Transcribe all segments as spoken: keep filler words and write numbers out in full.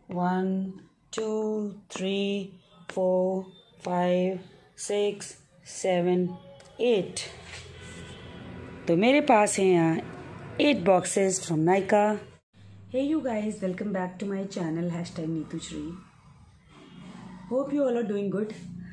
One two three four five six seven eight. तो मेरे पास है यहाँ eight boxes from Nykaa. Hey you guys, welcome back to my channel hashtag Neetu Shree. Hope you all are doing good.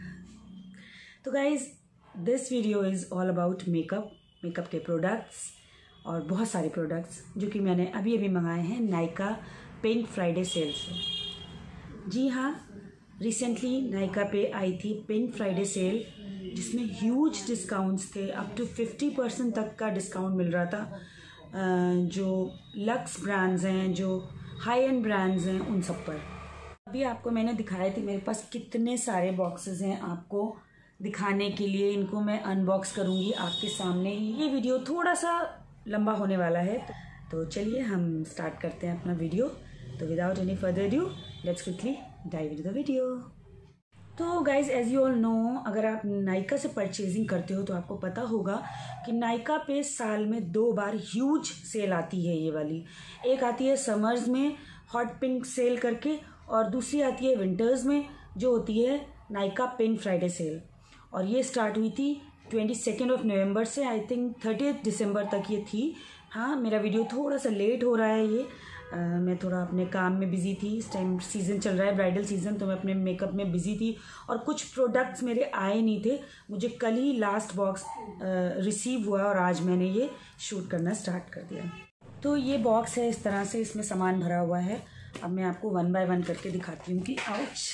तो guys, this video is all about makeup makeup के products और बहुत सारे प्रोडक्ट्स जो कि मैंने अभी अभी मंगाए हैं नायका पिंक फ्राइडे सेल से। जी हाँ, रिसेंटली नायका पे आई थी पिंक फ्राइडे सेल, जिसमें ह्यूज डिस्काउंट्स थे। अप टू फिफ्टी परसेंट तक का डिस्काउंट मिल रहा था। जो लक्स ब्रांड्स हैं, जो हाई एंड ब्रांड्स हैं, उन सब पर। अभी आपको मैंने दिखाए थे मेरे पास कितने सारे बॉक्सेस हैं। आपको दिखाने के लिए इनको मैं अनबॉक्स करूँगी आपके सामने। ये वीडियो थोड़ा सा लंबा होने वाला है, तो चलिए हम स्टार्ट करते हैं अपना वीडियो। तो without any further due, let's quickly dive into the video. तो guys, as you all know, अगर आप नायका से परचेजिंग करते हो तो आपको पता होगा कि नायका पे साल में दो बार ह्यूज सेल आती है। ये वाली एक आती है समर्स में हॉट पिंक सेल करके, और दूसरी आती है विंटर्स में जो होती है नायका पिंक फ्राइडे सेल। और ये स्टार्ट हुई थी ट्वेंटी सेकेंड ऑफ नवंबर से आई थिंक थर्टीथ दिसंबर तक ये थी। हाँ, मेरा वीडियो थोड़ा सा लेट हो रहा है। ये आ, मैं थोड़ा अपने काम में बिज़ी थी। इस टाइम सीज़न चल रहा है, ब्राइडल सीज़न, तो मैं अपने मेकअप में बिज़ी थी और कुछ प्रोडक्ट्स मेरे आए नहीं थे। मुझे कल ही लास्ट बॉक्स रिसीव हुआ और आज मैंने ये शूट करना स्टार्ट कर दिया। तो ये बॉक्स है इस तरह से, इसमें सामान भरा हुआ है। अब मैं आपको वन बाय वन करके दिखाती हूँ कि आउच,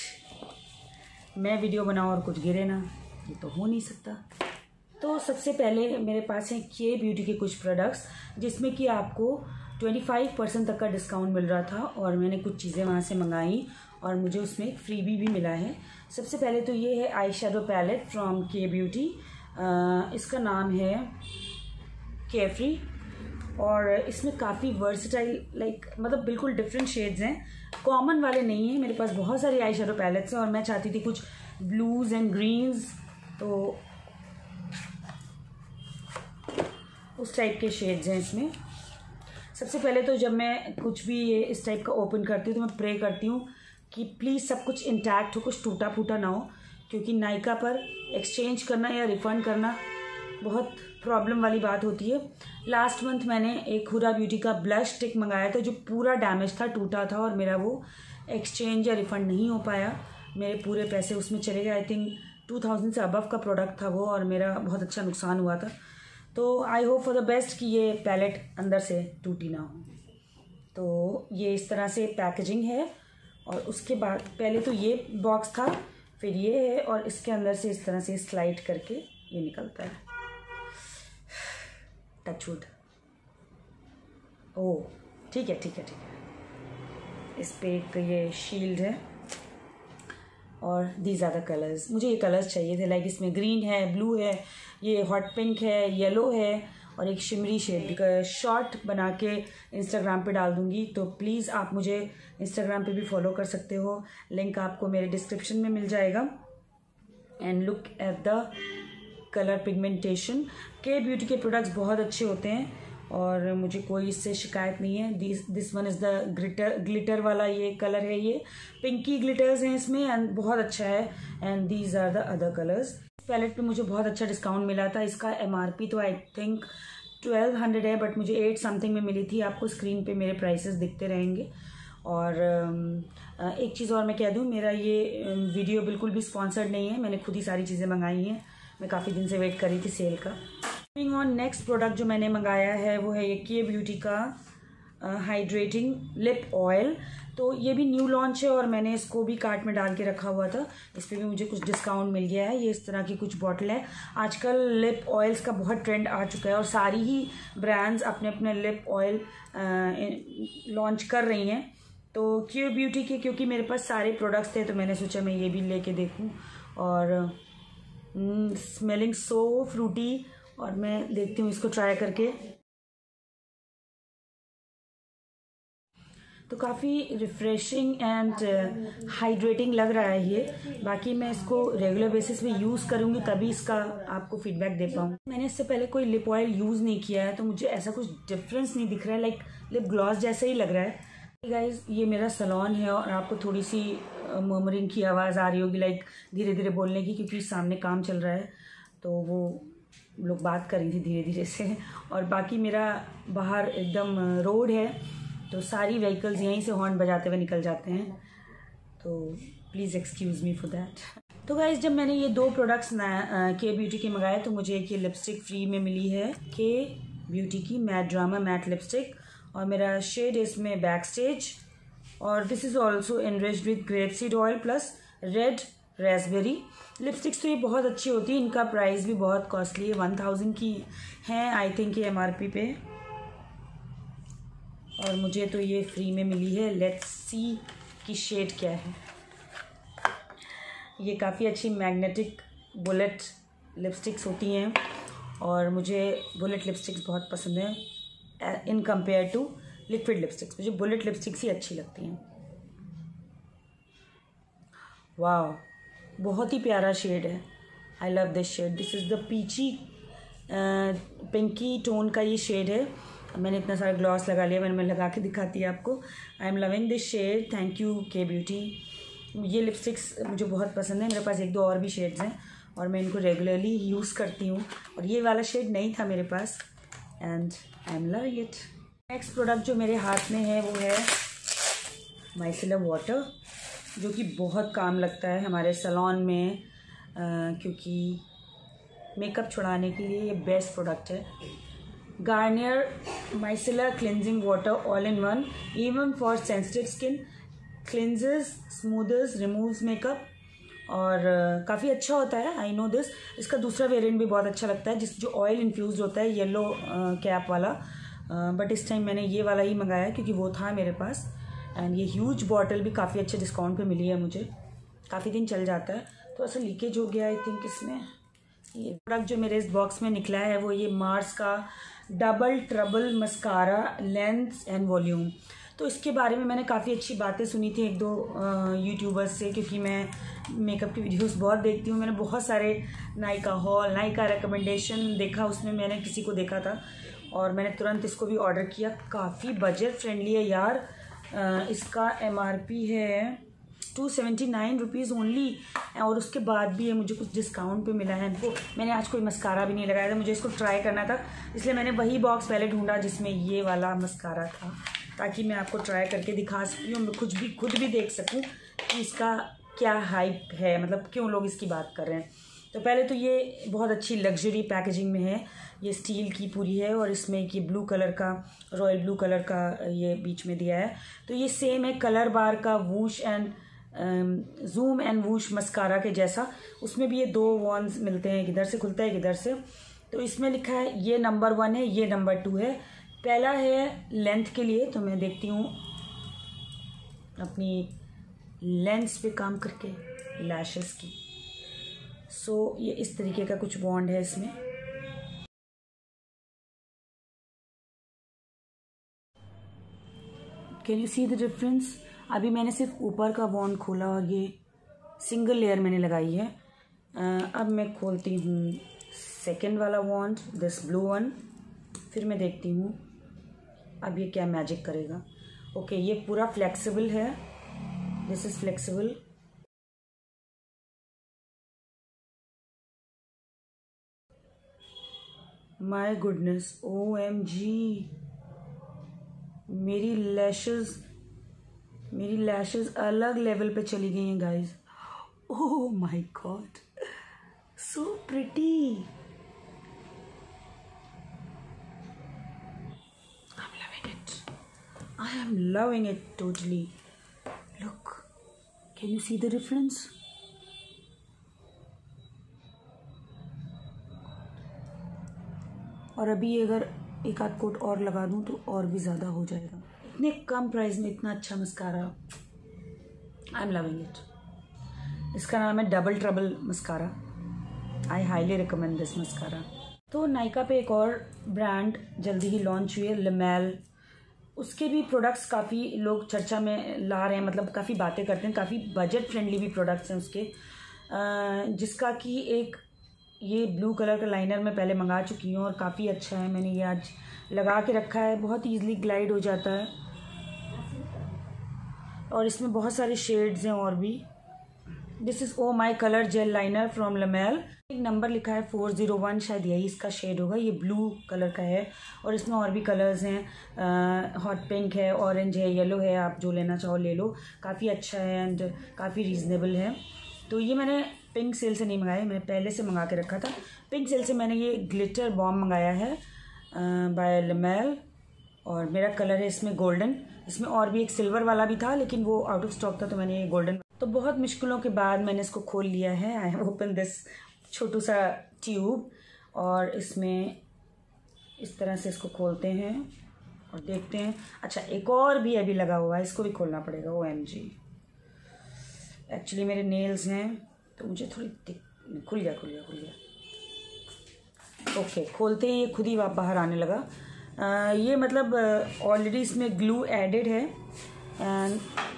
मैं वीडियो बनाऊँ और कुछ गिरे ना, ये तो हो नहीं सकता। तो सबसे पहले मेरे पास है के ब्यूटी के कुछ प्रोडक्ट्स, जिसमें कि आपको पच्चीस परसेंट तक का डिस्काउंट मिल रहा था, और मैंने कुछ चीज़ें वहाँ से मंगाई और मुझे उसमें एक फ्रीबी भी मिला है। सबसे पहले तो ये है eye shadow palette from Kay Beauty. इसका नाम है केयरफ्री, और इसमें काफ़ी वर्सटाइल लाइक मतलब बिल्कुल डिफरेंट शेड्स हैं, कॉमन वाले नहीं हैं। मेरे पास बहुत सारी आई शेडो पैलेट्स हैं और मैं चाहती थी कुछ ब्लूज़ एंड ग्रीन्स, तो उस टाइप के शेड्स हैं इसमें। सबसे पहले तो जब मैं कुछ भी ये इस टाइप का ओपन करती हूँ तो मैं प्रे करती हूँ कि प्लीज़ सब कुछ इंटैक्ट हो, कुछ टूटा फूटा ना हो, क्योंकि नायका पर एक्सचेंज करना या रिफ़ंड करना बहुत प्रॉब्लम वाली बात होती है। लास्ट मंथ मैंने एक हुरा ब्यूटी का ब्लश स्टिक मंगाया था जो पूरा डैमेज था, टूटा था, और मेरा वो एक्सचेंज या रिफ़ंड नहीं हो पाया। मेरे पूरे पैसे उसमें चले गए। आई थिंक टू थाउजेंड से अबव का प्रोडक्ट था वो, और मेरा बहुत अच्छा नुकसान हुआ था। तो I hope for the best कि ये पैलेट अंदर से टूटी ना हो। तो ये इस तरह से पैकेजिंग है, और उसके बाद पहले तो ये बॉक्स था, फिर ये है, और इसके अंदर से इस तरह से स्लाइड करके ये निकलता है। टचवुड। ओह, ठीक है ठीक है ठीक है। इस पे एक ये शील्ड है, और दीज आर द कलर्स। मुझे ये कलर्स चाहिए थे, लाइक इसमें ग्रीन है, ब्लू है, ये हॉट पिंक है, येलो है, और एक शिमरी शेड। शॉर्ट बना के इंस्टाग्राम पे डाल दूँगी, तो प्लीज़ आप मुझे इंस्टाग्राम पे भी फॉलो कर सकते हो। लिंक आपको मेरे डिस्क्रिप्शन में मिल जाएगा। And look at the colour pigmentation. Kay Beauty के प्रोडक्ट्स बहुत अच्छे होते हैं और मुझे कोई इससे शिकायत नहीं है। This this one is the glitter glitter वाला ये कलर है। ये पिंकी ग्लिटर्स हैं इसमें, एंड बहुत अच्छा है। And these are the other colours. Palette पे मुझे बहुत अच्छा डिस्काउंट मिला था। इसका एमआरपी तो आई थिंक ट्वेल्व हंड्रेड है, बट मुझे एट समथिंग में मिली थी। आपको स्क्रीन पे मेरे प्राइसेस दिखते रहेंगे। और एक चीज़ और मैं कह दूँ, मेरा ये वीडियो बिल्कुल भी स्पॉन्सर्ड नहीं है। मैंने खुद ही सारी चीज़ें मंगाई हैं। मैं काफ़ी दिन से वेट कर रही थी सेल का। मूविंग ऑन, नेक्स्ट प्रोडक्ट जो मैंने मंगाया है वो है ये के ब्यूटी का हाइड्रेटिंग लिप ऑयल। तो ये भी न्यू लॉन्च है और मैंने इसको भी कार्ट में डाल के रखा हुआ था। इस पर भी मुझे कुछ डिस्काउंट मिल गया है। ये इस तरह की कुछ बॉटल है। आजकल लिप ऑयल्स का बहुत ट्रेंड आ चुका है और सारी ही ब्रांड्स अपने अपने लिप ऑयल लॉन्च कर रही हैं। तो के ब्यूटी के क्योंकि मेरे पास सारे प्रोडक्ट्स थे तो मैंने सोचा मैं ये भी लेके देखूं। और स्मेलिंग सो फ्रूटी, और मैं देखती हूँ इसको ट्राई करके। तो काफ़ी रिफ़्रेशिंग एंड हाइड्रेटिंग लग रहा है ये। बाकी मैं इसको रेगुलर बेसिस पे यूज़ करूँगी तभी इसका आपको फीडबैक दे पाऊँ। मैंने इससे पहले कोई लिप ऑयल यूज़ नहीं किया है तो मुझे ऐसा कुछ डिफरेंस नहीं दिख रहा है। लाइक लिप ग्लॉस जैसा ही लग रहा है। गाइज ये मेरा सैलून है और आपको थोड़ी सी मर्मरिंग की आवाज़ आ रही होगी, लाइक धीरे धीरे बोलने की, क्योंकि सामने काम चल रहा है तो वो लोग बात कर रही थी धीरे धीरे से। और बाकी मेरा बाहर एकदम रोड है तो सारी व्हीकल्स यहीं से हॉर्न बजाते हुए निकल जाते हैं, तो please excuse me for that. तो गाइज जब मैंने ये दो प्रोडक्ट्स के ब्यूटी के मंगाए तो मुझे एक ये लिपस्टिक फ्री में मिली है, के ब्यूटी की मैट ड्रामा मैट लिपस्टिक, और मेरा शेड इसमें बैक स्टेज, और this is also enriched with grape seed oil plus red raspberry. Lipsticks तो ये बहुत अच्छी होती है, इनका प्राइस भी बहुत कॉस्टली है, वन थाउजेंड की हैं आई थिंक ये एम आर पी पे, और मुझे तो ये फ्री में मिली है। लेट्स सी की शेड क्या है। ये काफ़ी अच्छी मैग्नेटिक बुलेट लिपस्टिक्स होती हैं और मुझे बुलेट लिपस्टिक्स बहुत पसंद है in compare to liquid lipsticks. मुझे बुलेट लिपस्टिक्स ही अच्छी लगती हैं। वाह, बहुत ही प्यारा शेड है, I love this shade. This is the peachy pinky tone का ये शेड है। मैंने इतना सारा ग्लॉस लगा लिया, मैंने मैं लगा के दिखाती है आपको। I am loving this shade, thank you Kay Beauty. ये लिपस्टिक्स मुझे बहुत पसंद है, मेरे पास एक दो और भी शेड्स हैं और मैं इनको रेगुलरली यूज़ करती हूँ, और ये वाला शेड नहीं था मेरे पास and I am loving it. Next product जो मेरे हाथ में है वो है माइसेलर वाटर, जो कि बहुत काम लगता है हमारे सैलून में, आ, क्योंकि मेकअप छुड़ाने के लिए ये बेस्ट प्रोडक्ट है। Garnier micellar cleansing water all in one, even for sensitive skin, cleanses, smoothers, removes makeup, और uh, काफ़ी अच्छा होता है, आई नो दिस। इसका दूसरा वेरिएंट भी बहुत अच्छा लगता है, जिस जो ऑयल इन्फ्यूज होता है, येलो कैप वाला, बट uh, इस टाइम मैंने ये वाला ही मंगाया क्योंकि वो था मेरे पास, एंड ये ह्यूज बॉटल भी काफ़ी अच्छे डिस्काउंट पे मिली है मुझे, काफ़ी दिन चल जाता है। तो ऐसा लीकेज हो गया आई थिंक इसमें। ये प्रोडक्ट जो मेरे इस बॉक्स में निकला है वो ये मार्स का double trouble mascara length and volume. तो इसके बारे में मैंने काफ़ी अच्छी बातें सुनी थी एक दो यूट्यूबर्स से, क्योंकि मैं मेकअप की वीडियोस बहुत देखती हूँ। मैंने बहुत सारे नायका हॉल, नायका रिकमेंडेशन देखा, उसमें मैंने किसी को देखा था और मैंने तुरंत इसको भी ऑर्डर किया। काफ़ी बजट फ्रेंडली है यार। Uh, इसका एम आर पी है two seventy nine rupees only, और उसके बाद भी ये मुझे कुछ डिस्काउंट पे मिला है। इनको मैंने आज कोई मस्कारा भी नहीं लगाया था, मुझे इसको ट्राई करना था, इसलिए मैंने वही बॉक्स पहले ढूंढा जिसमें ये वाला मस्कारा था, ताकि मैं आपको ट्राई करके दिखा सकूँ, मैं खुद भी खुद भी देख सकूँ कि इसका क्या हाइप है, मतलब क्यों लोग इसकी बात कर रहे हैं। तो पहले तो ये बहुत अच्छी लग्जरी पैकेजिंग में है, ये स्टील की पूरी है और इसमें ये ब्लू कलर का, रॉयल ब्लू कलर का ये बीच में दिया है। तो ये सेम है कलर बार का whoosh and zoom and whoosh mascara के जैसा, उसमें भी ये दो वॉन्स मिलते हैं, किधर से खुलता है किधर से। तो इसमें लिखा है ये नंबर वन है, ये नंबर टू है। पहला है लेंथ के लिए, तो मैं देखती हूँ अपनी लेंस पे काम करके लैशेस की। सो so, ये इस तरीके का कुछ वॉन्ड है इसमें। Can you see the difference? अभी मैंने सिर्फ ऊपर का वॉन्ड खोला और ये सिंगल लेयर मैंने लगाई है। uh, अब मैं खोलती हूँ सेकेंड वाला वॉन्ड, दिस ब्लू वन, फिर मैं देखती हूँ अब ये क्या मैजिक करेगा। ओके okay, ये पूरा फ्लेक्सिबल है, this is flexible. My goodness, O M G, मेरी लैशेस मेरी लैशेस अलग लेवल पे चली गई हैं guys. Oh my god, so pretty. I am loving it, I am loving it totally. Look, can you see the difference? और अभी अगर एक आध कोट और लगा दूं तो और भी ज़्यादा हो जाएगा। इतने कम प्राइस में इतना अच्छा mascara, I am loving it. इसका नाम है double trouble mascara, I highly recommend this mascara. तो नायका पे एक और ब्रांड जल्दी ही लॉन्च हुई है, लिमेल। उसके भी प्रोडक्ट्स काफ़ी लोग चर्चा में ला रहे हैं, मतलब काफ़ी बातें करते हैं, काफ़ी बजट फ्रेंडली भी प्रोडक्ट्स हैं उसके, जिसका कि एक ये ब्लू कलर का लाइनर मैं पहले मंगा चुकी हूँ और काफ़ी अच्छा है। मैंने ये आज लगा के रखा है, बहुत ईजिली ग्लाइड हो जाता है। और इसमें बहुत सारे शेड्स हैं और भी। This is O my colour gel liner from Lamel. एक नंबर लिखा है फोर ज़ीरो वन, शायद यही इसका शेड होगा। ये ब्लू कलर का है और इसमें और भी कलर्स हैं, हॉट पिंक है, ऑरेंज है, येलो है, आप जो लेना चाहो ले लो। काफ़ी अच्छा है एंड काफ़ी रीज़नेबल है। तो ये मैंने पिंक सेल से नहीं मंगाया, मैंने पहले से मंगा के रखा था। पिंक सेल से मैंने ये ग्लिटर बॉम मंगाया है बाय लमेल और मेरा कलर है इसमें गोल्डन। इसमें और भी एक सिल्वर वाला भी था लेकिन वो आउट ऑफ स्टॉक था, तो मैंने ये गोल्डन। तो बहुत मुश्किलों के बाद मैंने इसको खोल लिया है। आई हैव ओपन दिस छोटू सा ट्यूब और इसमें इस तरह से इसको खोलते हैं और देखते हैं। अच्छा, एक और भी अभी लगा हुआ है, इसको भी खोलना पड़ेगा। ओ एम जी, एक्चुअली मेरे नेल्स हैं तो मुझे थोड़ी दिक खुल गया खुल गया खुल गया ओके, खोलते ही ये खुद ही बाहर आने लगा। आ, ये मतलब ऑलरेडी इसमें ग्लू एडेड है एंड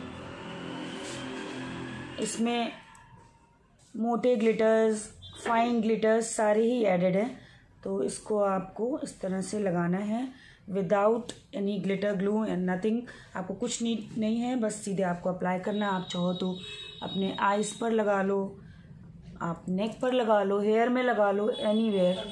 इसमें मोटे ग्लिटर्स, फाइन ग्लिटर्स सारे ही एडेड हैं। तो इसको आपको इस तरह से लगाना है without any glitter glue and nothing. आपको कुछ नीड नहीं है, बस सीधे आपको अप्लाई करना। आप चाहो तो अपने आइज़ पर लगा लो, आप नेक पर लगा लो, हेयर में लगा लो, एनीवेयर।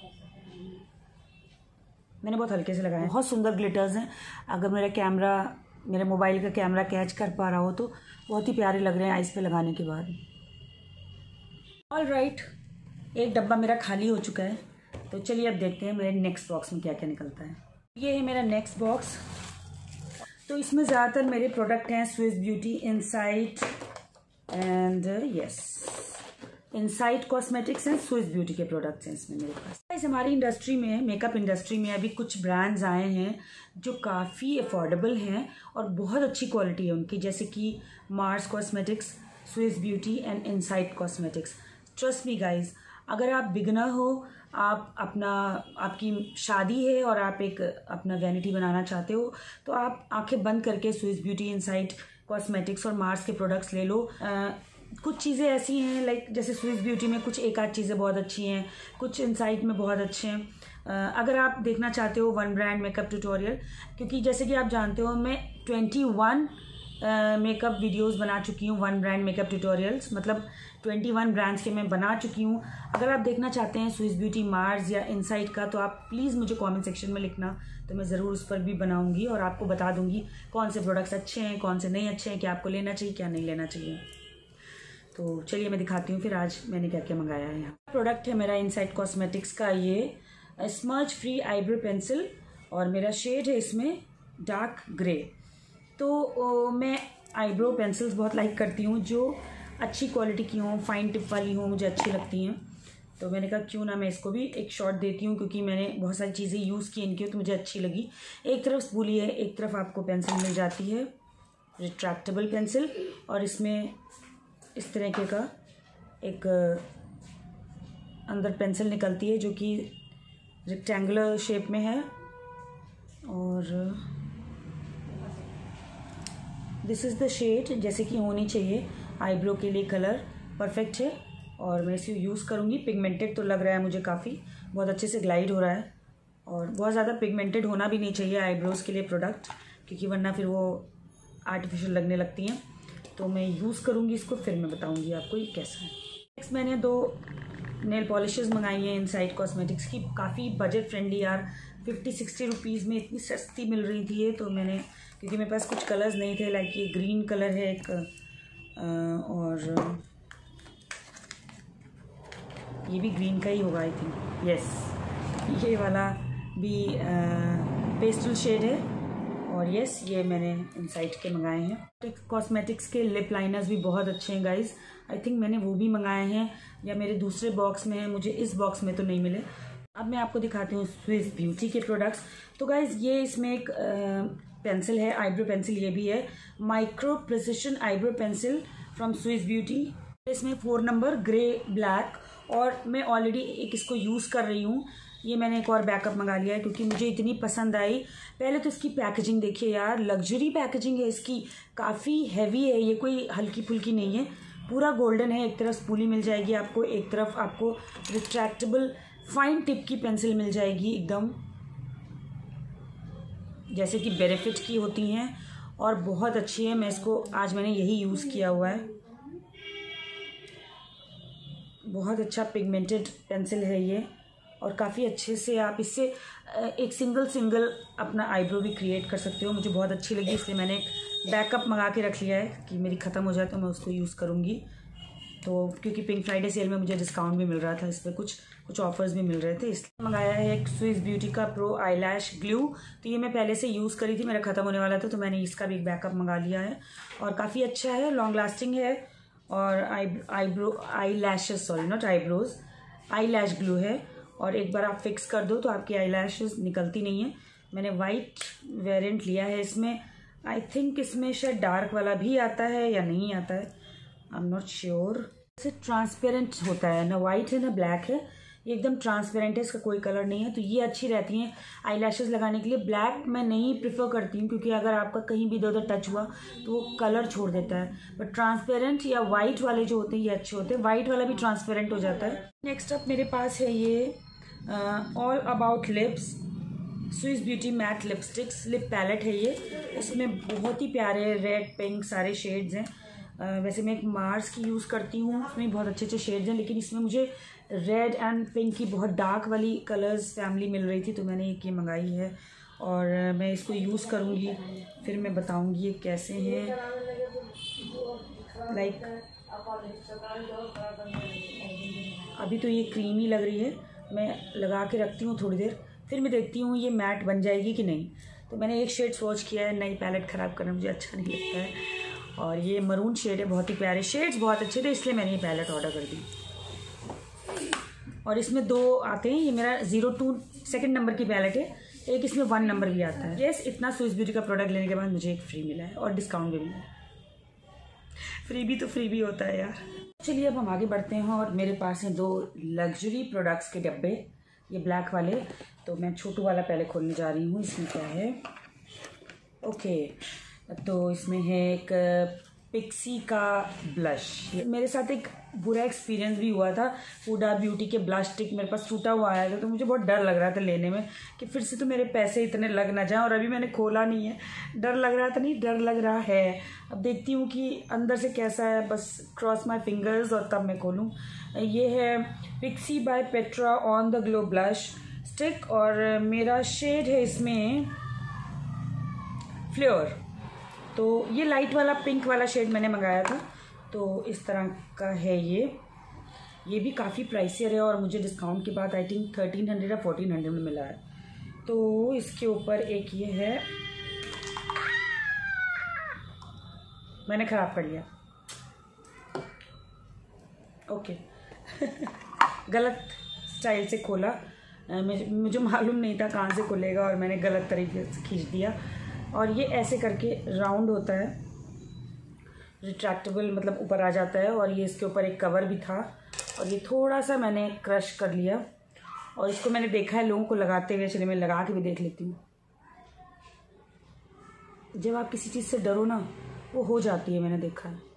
मैंने बहुत हल्के से लगाया है। बहुत सुंदर ग्लिटर्स हैं। अगर मेरा कैमरा, मेरे मोबाइल का कैमरा कैच कर पा रहा हो तो बहुत ही प्यारे लग रहे हैं आइज़ पे लगाने के बाद। ऑल राइट, एक डब्बा मेरा खाली हो चुका है। तो चलिए अब देखते हैं मेरे नेक्स्ट बॉक्स में क्या क्या निकलता है। ये है मेरा नेक्स्ट बॉक्स। तो इसमें ज़्यादातर मेरे प्रोडक्ट हैं Swiss Beauty, Insight and yes Insight Cosmetics and Swiss Beauty के प्रोडक्ट्स हैं इसमें मेरे पास। इस हमारी इंडस्ट्री में, मेकअप इंडस्ट्री में अभी कुछ ब्रांड्स आए हैं जो काफ़ी अफोर्डेबल हैं और बहुत अच्छी क्वालिटी है उनकी, जैसे कि Mars Cosmetics, Swiss Beauty and Insight Cosmetics. Trust me guys, अगर आप बिगनर हो, आप अपना आपकी शादी है और आप एक अपना वैनिटी बनाना चाहते हो, तो आप आंखें बंद करके स्विस ब्यूटी, इनसाइट कॉस्मेटिक्स और मार्स के प्रोडक्ट्स ले लो। आ, कुछ चीज़ें ऐसी हैं लाइक जैसे स्विस ब्यूटी में कुछ एक आध चीज़ें बहुत अच्छी हैं, कुछ इनसाइट में बहुत अच्छे हैं। अगर आप देखना चाहते हो वन ब्रांड मेकअप ट्यूटोरियल, क्योंकि जैसे कि आप जानते हो मैं ट्वेंटी वन मेकअप वीडियोस बना चुकी हूँ, वन ब्रांड मेकअप ट्यूटोरियल्स, मतलब ट्वेंटी वन ब्रांड्स के मैं बना चुकी हूँ। अगर आप देखना चाहते हैं स्विस ब्यूटी, मार्स या इनसाइट का, तो आप प्लीज़ मुझे कमेंट सेक्शन में लिखना, तो मैं ज़रूर उस पर भी बनाऊँगी और आपको बता दूँगी कौन से प्रोडक्ट्स अच्छे हैं, कौन से नहीं अच्छे हैं, क्या आपको लेना चाहिए, क्या नहीं लेना चाहिए। तो चलिए मैं दिखाती हूँ फिर आज मैंने क्या क्या मंगाया है। यहाँ प्रोडक्ट है मेरा इनसाइट कॉस्मेटिक्स का ये स्मज फ्री आईब्रो पेंसिल और मेरा शेड है इसमें डार्क ग्रे। तो ओ, मैं आईब्रो पेंसिल्स बहुत लाइक करती हूँ जो अच्छी क्वालिटी की हों, फाइन टिप वाली हों, मुझे अच्छी लगती हैं। तो मैंने कहा क्यों ना मैं इसको भी एक शॉट देती हूँ, क्योंकि मैंने बहुत सारी चीज़ें यूज़ की इनकी तो मुझे अच्छी लगी। एक तरफ स्पूली है, एक तरफ आपको पेंसिल मिल जाती है रिट्रैक्टेबल पेंसिल, और इसमें इस तरीके का एक अंदर पेंसिल निकलती है जो कि रेक्टेंगुलर शेप में है। और दिस इज़ द शेड जैसे कि होनी चाहिए आईब्रो के लिए, कलर परफेक्ट है और मैं इसे यूज़ करूँगी। पिगमेंटेड तो लग रहा है मुझे, काफ़ी बहुत अच्छे से ग्लाइड हो रहा है और बहुत ज़्यादा पिगमेंटेड होना भी नहीं चाहिए आईब्रोज़ के लिए प्रोडक्ट, क्योंकि वरना फिर वो आर्टिफिशियल लगने लगती हैं। तो मैं यूज़ करूँगी इसको, फिर मैं बताऊँगी आपको ये कैसा है। नेक्स्ट मैंने दो नेल पॉलिशेस मंगाई हैं इनसाइट कॉस्मेटिक्स की, काफ़ी बजट फ्रेंडली यार, फिफ्टी सिक्सटी रुपीज़ में इतनी सस्ती मिल रही थी ये। तो मैंने, क्योंकि मेरे पास कुछ कलर्स नहीं थे, लाइक ये ग्रीन कलर है एक, और ये भी ग्रीन का ही होगा आई थिंक, यस ये वाला भी पेस्टल शेड है, और यस ये मैंने इनसाइट के मंगाए हैं। कॉस्मेटिक्स के लिप लाइनर्स भी बहुत अच्छे हैं गाइज, आई थिंक मैंने वो भी मंगाए हैं या मेरे दूसरे बॉक्स में है, मुझे इस बॉक्स में तो नहीं मिले। अब मैं आपको दिखाती हूँ स्विस ब्यूटी के प्रोडक्ट्स। तो गाइज ये इसमें एक पेंसिल है, आईब्रो पेंसिल, ये भी है micro precision eyebrow pencil from Swiss Beauty. इसमें फोर नंबर ग्रे ब्लैक, और मैं ऑलरेडी एक इसको यूज़ कर रही हूँ। ये मैंने एक और बैकअप मंगा लिया है क्योंकि मुझे इतनी पसंद आई। पहले तो इसकी पैकेजिंग देखिए यार, लग्जरी पैकेजिंग है इसकी, काफ़ी हैवी है, ये कोई हल्की फुल्की नहीं है, पूरा गोल्डन है। एक तरफ स्पूली मिल जाएगी आपको, एक तरफ आपको रिट्रैक्टेबल फाइन टिप की पेंसिल मिल जाएगी एकदम जैसे कि बेनिफिट की होती हैं, और बहुत अच्छी है। मैं इसको आज मैंने यही यूज़ किया हुआ है। बहुत अच्छा पिगमेंटेड पेंसिल है ये, और काफ़ी अच्छे से आप इससे एक सिंगल सिंगल अपना आईब्रो भी क्रिएट कर सकते हो। मुझे बहुत अच्छी लगी, इसलिए मैंने एक बैकअप मंगा के रख लिया है कि मेरी ख़त्म हो जाए तो मैं उसको यूज़ करूँगी। तो क्योंकि पिंक फ्राइडे सेल में मुझे डिस्काउंट भी मिल रहा था, इस पर कुछ कुछ ऑफर्स भी मिल रहे थे, इसलिए मंगाया है एक स्विस ब्यूटी का प्रो आई लैश ग्लू। तो ये मैं पहले से यूज़ करी थी, मेरा ख़त्म होने वाला था, तो मैंने इसका भी एक बैकअप मंगा लिया है और काफ़ी अच्छा है, लॉन्ग लास्टिंग है। और eye eyebrow eyelashes sorry not eyebrows eyelash glue है, और एक बार आप फिक्स कर दो तो आपकी आई लैशेस निकलती नहीं है। मैंने वाइट वेरिएंट लिया है इसमें। आई थिंक इसमें शायद डार्क वाला भी आता है या नहीं आता है, आई एम नॉट श्योर। इसे ट्रांसपेरेंट होता है, ना वाइट है ना ब्लैक है, ये एकदम ट्रांसपेरेंट है, इसका कोई कलर नहीं है। तो ये अच्छी रहती हैं आई लैशेज़ लगाने के लिए। ब्लैक मैं नहीं प्रिफर करती हूँ, क्योंकि अगर आपका कहीं भी इधर उधर टच हुआ तो वो कलर छोड़ देता है। बट ट्रांसपेरेंट या वाइट वाले जो होते हैं ये अच्छे होते हैं, वाइट वाला भी ट्रांसपेरेंट हो जाता है। नेक्स्ट अप मेरे पास है ये all about lips Swiss beauty matte lipsticks lip palette है ये। इसमें बहुत ही प्यारे रेड पिंक सारे शेड्स हैं। Uh, वैसे मैं एक मार्स की यूज़ करती हूँ, उसमें बहुत अच्छे अच्छे शेड्स हैं, लेकिन इसमें मुझे रेड एंड पिंक की बहुत डार्क वाली कलर्स फैमिली मिल रही थी, तो मैंने एक ये मंगाई है और मैं इसको यूज़ करूँगी, फिर मैं बताऊँगी ये कैसे हैं। लाइक अभी तो ये क्रीमी लग रही है, मैं लगा के रखती हूँ थोड़ी देर, फिर मैं देखती हूँ ये मैट बन जाएगी कि नहीं। तो मैंने एक शेड स्वॉच किया है, नई पैलेट ख़राब करना मुझे अच्छा नहीं लगता है। और ये मरून शेड है, बहुत ही प्यारे शेड्स, बहुत अच्छे थे, इसलिए मैंने ये पैलेट ऑर्डर कर दी। और इसमें दो आते हैं, ये मेरा ज़ीरो टू सेकंड नंबर की पैलेट है, एक इसमें वन नंबर भी आता है। यस, इतना स्विस ब्यूटी का प्रोडक्ट लेने के बाद मुझे एक फ्री मिला है और डिस्काउंट भी मिला है। फ्री भी तो फ्री भी होता है यार। चलिए अब हम आगे बढ़ते हैं, और मेरे पास हैं दो लग्जरी प्रोडक्ट्स के डब्बे, ये ब्लैक वाले। तो मैं छोटू वाला पहले खोलने जा रही हूँ। इसमें क्या है, ओके, तो इसमें है एक पिक्सी का ब्लश। मेरे साथ एक बुरा एक्सपीरियंस भी हुआ था, हुडा ब्यूटी के ब्लश स्टिक मेरे पास टूटा हुआ आया था, तो मुझे बहुत डर लग रहा था लेने में कि फिर से तो मेरे पैसे इतने लग ना जाएं, और अभी मैंने खोला नहीं है, डर लग रहा था, नहीं डर लग रहा है। अब देखती हूँ कि अंदर से कैसा है, बस क्रॉस माई फिंगर्स और तब मैं खोलूँ। ये है Pixi by Petra on the glow blush stick, और मेरा शेड है इसमें फ्लेवर। तो ये लाइट वाला पिंक वाला शेड मैंने मंगाया था, तो इस तरह का है ये। ये भी काफ़ी प्राइसियर है, और मुझे डिस्काउंट के बाद आई थिंक थर्टीन हंड्रेड या फोर्टीन हंड्रेड में मिला है। तो इसके ऊपर एक ये है, मैंने ख़राब कर लिया, ओके गलत स्टाइल से खोला, मुझे मालूम नहीं था कहाँ से खुलेगा, और मैंने गलत तरीके से खींच दिया। और ये ऐसे करके राउंड होता है, रिट्रैक्टेबल, मतलब ऊपर आ जाता है। और ये इसके ऊपर एक कवर भी था, और ये थोड़ा सा मैंने क्रश कर लिया, और इसको मैंने देखा है लोगों को लगाते हुए, चलिए मैं लगा के भी देख लेती हूँ। जब आप किसी चीज़ से डरो ना, वो हो जाती है, मैंने देखा है।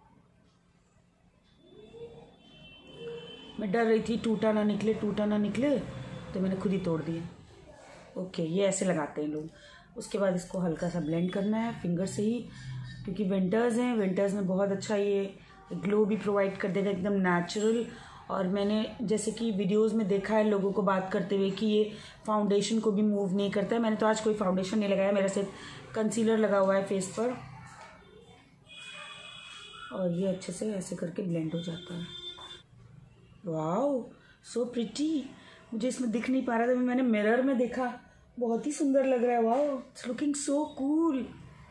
मैं डर रही थी टूटा ना निकले, टूटा ना निकले, तो मैंने खुद ही तोड़ दिया। ओके, ये ऐसे लगाते हैं लोग। उसके बाद इसको हल्का सा ब्लेंड करना है फिंगर से ही, क्योंकि विंटर्स हैं, विंटर्स में बहुत अच्छा ये ग्लो भी प्रोवाइड कर देगा, एकदम नेचुरल। और मैंने जैसे कि वीडियोस में देखा है लोगों को बात करते हुए कि ये फाउंडेशन को भी मूव नहीं करता है। मैंने तो आज कोई फाउंडेशन नहीं लगाया, मेरा सिर्फ कंसीलर लगा हुआ है फेस पर, और ये अच्छे से ऐसे करके ब्लेंड हो जाता है। Wow, so pretty. मुझे इसमें दिख नहीं पा रहा था, मैंने मिरर में देखा, बहुत ही सुंदर लग रहा है। Wow, it's looking so cool,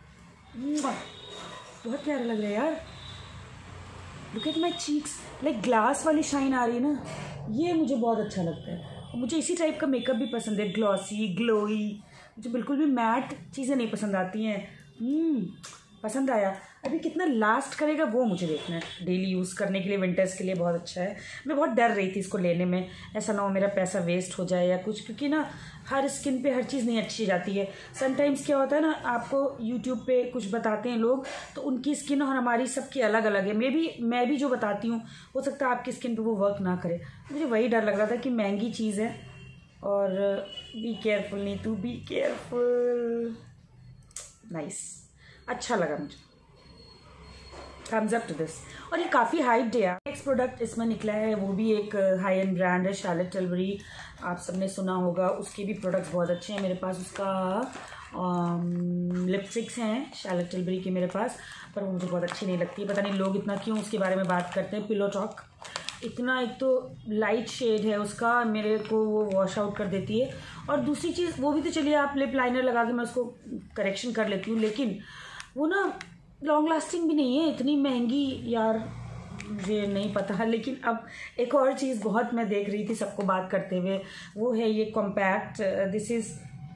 बहुत प्यारा लग रहा है यार। Look at my cheeks, like glass वाली शाइन आ रही है ना, ये मुझे बहुत अच्छा लगता है। और मुझे इसी टाइप का मेकअप भी पसंद है, ग्लॉसी ग्लोई। मुझे बिल्कुल भी मैट चीज़ें नहीं पसंद आती हैं। हम्म पसंद आया। अभी कितना लास्ट करेगा वो मुझे देखना है। डेली यूज़ करने के लिए, विंटर्स के लिए बहुत अच्छा है। मैं बहुत डर रही थी इसको लेने में, ऐसा ना हो मेरा पैसा वेस्ट हो जाए या कुछ, क्योंकि ना हर स्किन पे हर चीज़ नहीं अच्छी जाती है। समटाइम्स क्या होता है ना, आपको यूट्यूब पे कुछ बताते हैं लोग, तो उनकी स्किन और हमारी सबकी अलग अलग है। मे भी मैं भी जो बताती हूँ हो सकता है आपकी स्किन पे वो वर्क ना करे। मुझे वही डर लग रहा था कि महंगी चीज़ है, और बी केयरफुल, नहीं तू बी केयरफुल। नाइस। अच्छा लगा मुझे, थम्स अप टू दिस। और ये काफ़ी हाइप्ड है। नेक्स्ट प्रोडक्ट इसमें निकला है, वो भी एक हाई एंड ब्रांड है, शार्लेट टिलबरी, आप सबने सुना होगा। उसके भी प्रोडक्ट्स बहुत अच्छे हैं मेरे पास। उसका लिपस्टिक्स हैं शार्लेट टिलबरी के मेरे पास, पर वो मुझे बहुत अच्छी नहीं लगती। पता नहीं लोग इतना क्यों उसके बारे में बात करते हैं। पिलो टॉक इतना, एक तो लाइट शेड है उसका, मेरे को वो वॉश आउट कर देती है। और दूसरी चीज़, वो भी तो चलिए आप लिप लाइनर लगा के मैं उसको करेक्शन कर लेती हूँ, लेकिन वो ना लॉन्ग लास्टिंग भी नहीं है। इतनी महंगी यार, मुझे नहीं पता। लेकिन अब एक और चीज़ बहुत मैं देख रही थी सबको बात करते हुए, वो है ये compact. This is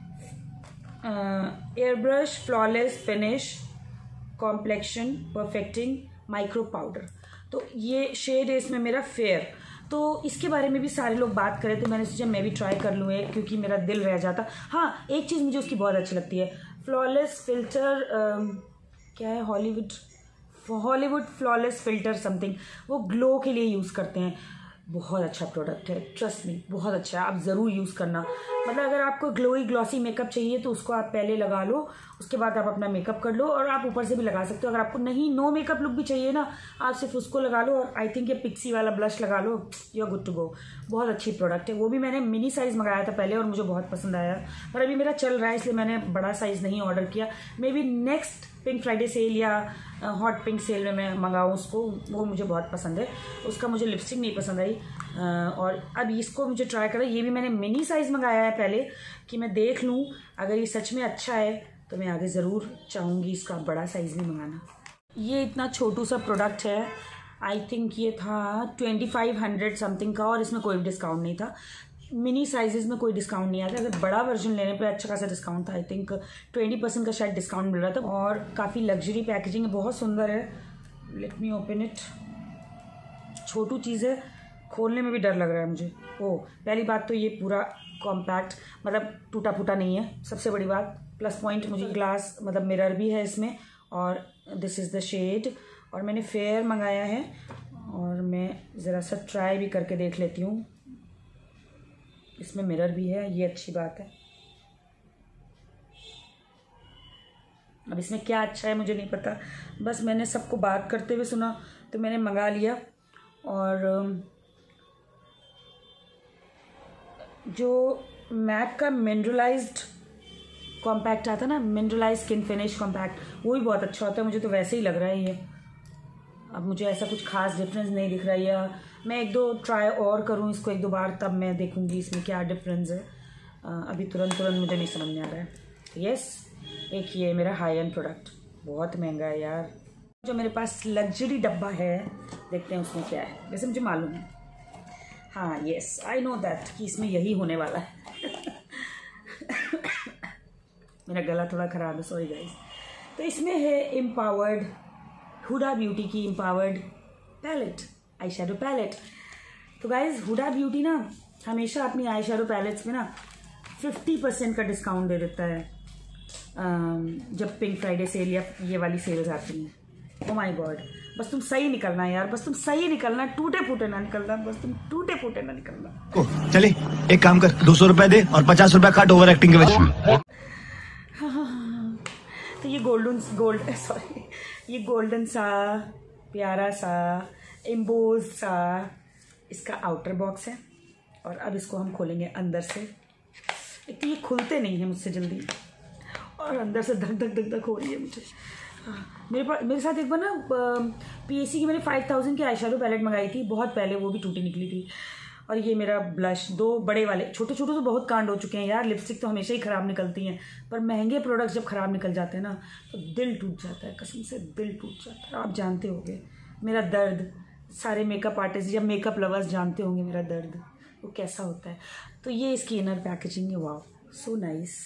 airbrush flawless finish complexion perfecting micro powder. तो ये शेड है इसमें मेरा फेयर। तो इसके बारे में भी सारे लोग बात करें, तो मैंने सोचा मैं भी ट्राई कर लूँ एक, क्योंकि मेरा दिल रह जाता। हाँ, एक चीज़ मुझे उसकी बहुत अच्छी लगती है, फ्लॉलेस फिल्टर, क्या है, Hollywood Hollywood flawless filter something, वो ग्लो के लिए यूज़ करते हैं। बहुत अच्छा प्रोडक्ट है, ट्रस्ट मी, बहुत अच्छा है, आप ज़रूर यूज़ करना। मतलब अगर आपको ग्लोई ग्लॉसी मेकअप चाहिए तो उसको आप पहले लगा लो, उसके बाद आप अपना मेकअप कर लो, और आप ऊपर से भी लगा सकते हो। अगर आपको नहीं नो मेकअप लुक भी चाहिए ना, आप सिर्फ उसको लगा लो, और आई थिंक ये पिक्सी वाला ब्लश लगा लो, you are good to go. बहुत अच्छी प्रोडक्ट है। वो भी मैंने मिनी साइज़ मंगाया था पहले और मुझे बहुत पसंद आया, पर अभी मेरा चल रहा है इसलिए मैंने बड़ा साइज़ नहीं ऑर्डर किया। Maybe next pink Friday sale या हॉट पिंक सेल में मैं मंगाऊँ उसको, वो मुझे बहुत पसंद है। उसका मुझे लिपस्टिक नहीं पसंद आई, और अब इसको मुझे ट्राई करा। ये भी मैंने मिनी साइज़ मंगाया है पहले कि मैं देख लूँ, अगर ये सच में अच्छा है तो मैं आगे ज़रूर चाहूँगी इसका बड़ा साइज़ भी मंगाना। ये इतना छोटू सा प्रोडक्ट है, आई थिंक ये था ट्वेंटी फाइव हंड्रेड समथिंग का, और इसमें कोई भी डिस्काउंट नहीं था। मिनी साइजेस में कोई डिस्काउंट नहीं आता, अगर बड़ा वर्जन लेने पे अच्छा खासा डिस्काउंट था। आई थिंक ट्वेंटी परसेंट का शायद डिस्काउंट मिल रहा था, और काफ़ी लग्जरी पैकेजिंग है, बहुत सुंदर है। Let me open it. छोटू चीज़ है, खोलने में भी डर लग रहा है मुझे। ओ, पहली बात तो ये पूरा कॉम्पैक्ट, मतलब टूटा फूटा नहीं है, सबसे बड़ी बात। प्लस पॉइंट मुझे ग्लास मतलब मिरर भी है इसमें, और दिस इज़ द शेड। और मैंने फेयर मंगाया है, और मैं ज़रा सा ट्राई भी करके देख लेती हूँ। इसमें मिरर भी है, ये अच्छी बात है। अब इसमें क्या अच्छा है मुझे नहीं पता, बस मैंने सबको बात करते हुए सुना तो मैंने मंगा लिया। और जो मैक का मिनरलाइज्ड कॉम्पैक्ट आता ना, मिनरलाइज स्किन फिनिश कॉम्पैक्ट, वो भी बहुत अच्छा होता है। मुझे तो वैसे ही लग रहा है ये। अब मुझे ऐसा कुछ खास डिफरेंस नहीं दिख रहा है, या मैं एक दो ट्राई और करूँ इसको एक दो बार, तब मैं देखूँगी इसमें क्या डिफरेंस है। अभी तुरंत तुरंत मुझे नहीं समझ में आ रहा है। यस, एक ये मेरा हाई एंड प्रोडक्ट, बहुत महंगा है यार। जो मेरे पास लग्जरी डब्बा है, देखते हैं उसमें क्या है। वैसे मुझे मालूम है, हाँ यस आई नो दैट कि इसमें यही होने वाला है। मेरा गला थोड़ा ख़राब है, सॉरी गाइस। तो इसमें है एम्पावर्ड, हुडा ब्यूटी की empowered palette, eyeshadow palette. तो गाइस हुडा ब्यूटी ना हमेशा अपनी आई शैडो पैलेट्स में ना फिफ्टी परसेंट का डिस्काउंट दे देता है जब पिंक फ्राइडे सेल या ये वाली सेल्स आती हैं। ओ माय गॉड, बस तुम सही निकलना यार, बस तुम सही निकलना, टूटे फूटे ना निकलना, बस तुम टूटे फूटे ना निकलना। ओ, चले एक काम कर, दो सौ रुपए दे और पचास रुपए काट ओवर एक्टिंग के वजह से। तो ये गोल्डन गोल्ड सॉरी ये गोल्डन सा प्यारा सा एम्बोज सा इसका आउटर बॉक्स है, और अब इसको हम खोलेंगे अंदर से। एक तो ये खुलते नहीं है मुझसे जल्दी, और अंदर से धक धक धक धक हो रही है मुझे। मेरे पास मेरे साथ एक बार ना पीएससी की मैंने फाइव थाउजेंड की आई शैडो पैलेट मंगाई थी बहुत पहले, वो भी टूटी निकली थी। और ये मेरा ब्लश, दो बड़े वाले, छोटे छोटे तो बहुत कांड हो चुके हैं यार। लिपस्टिक तो हमेशा ही ख़राब निकलती हैं, पर महंगे प्रोडक्ट्स जब ख़राब निकल जाते हैं ना तो दिल टूट जाता है, कसम से दिल टूट जाता है। आप जानते होंगे मेरा दर्द, सारे मेकअप आर्टिस्ट या मेकअप लवर्स जानते होंगे मेरा दर्द वो कैसा होता है। तो ये इसकी इनर पैकेजिंग है, वाओ सो नाइस।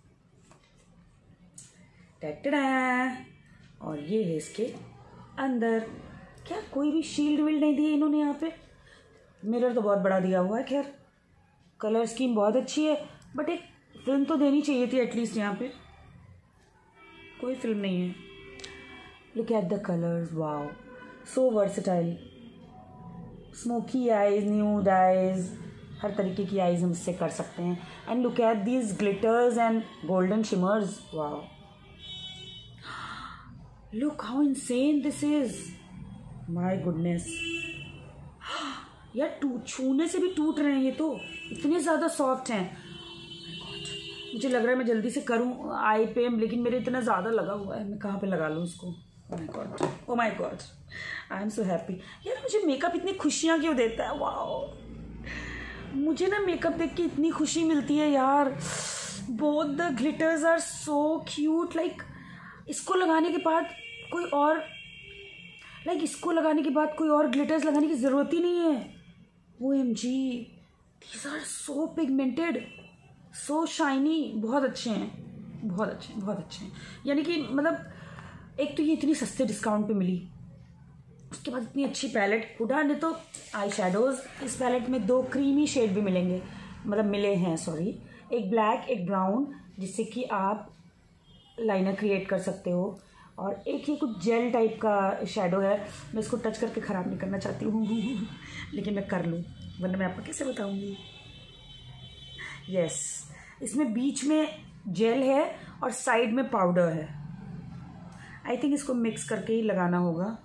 और ये है इसके अंदर, क्या कोई भी शील्ड विल्ड नहीं दी इन्होंने यहाँ पे। मिरर तो बहुत बड़ा दिया हुआ है, खैर कलर स्कीम बहुत अच्छी है, बट एक फिल्म तो देनी चाहिए थी एटलीस्ट। यहाँ पे कोई फिल्म नहीं है। Look at the colours, wow so versatile. Smoky eyes, nude eyes, हर तरीके की आइज हम इससे कर सकते हैं। And look at these glitters and golden shimmers, wow look how insane this is, my goodness यार, टूट छूने से भी टूट रहे हैं ये तो, इतने ज़्यादा सॉफ्ट हैं। मुझे लग रहा है मैं जल्दी से करूं आई पे, लेकिन मेरे इतना ज़्यादा लगा हुआ है, मैं कहाँ पे लगा लूँ इसको। Oh my God, oh my God, I am so happy. यार मुझे मेकअप इतनी खुशियाँ क्यों देता है, वाओ। मुझे ना मेकअप देख के इतनी खुशी मिलती है यार। Both the glitters are so cute. Like इसको लगाने के बाद कोई और लाइक like, इसको लगाने के बाद कोई और ग्लिटर्स लगाने की ज़रूरत ही नहीं है। O M G, these are so pigmented, so shiny. बहुत अच्छे हैं, बहुत अच्छे हैं, बहुत अच्छे हैं। यानी कि मतलब एक तो ये इतनी सस्ते डिस्काउंट पे मिली, उसके बाद इतनी अच्छी पैलेट। हुडा ने तो आई शेडोज़ इस पैलेट में दो क्रीमी शेड भी मिलेंगे, मतलब मिले हैं सॉरी, एक ब्लैक एक ब्राउन, जिससे कि आप लाइनर क्रिएट कर सकते हो। और एक ही कुछ जेल टाइप का शेडो है, मैं इसको टच करके ख़राब नहीं करना चाहती हूँ लेकिन मैं कर लूँ, वरना मैं आपको कैसे बताऊँगी। यस, इसमें बीच में जेल है और साइड में पाउडर है। आई थिंक इसको मिक्स करके ही लगाना होगा।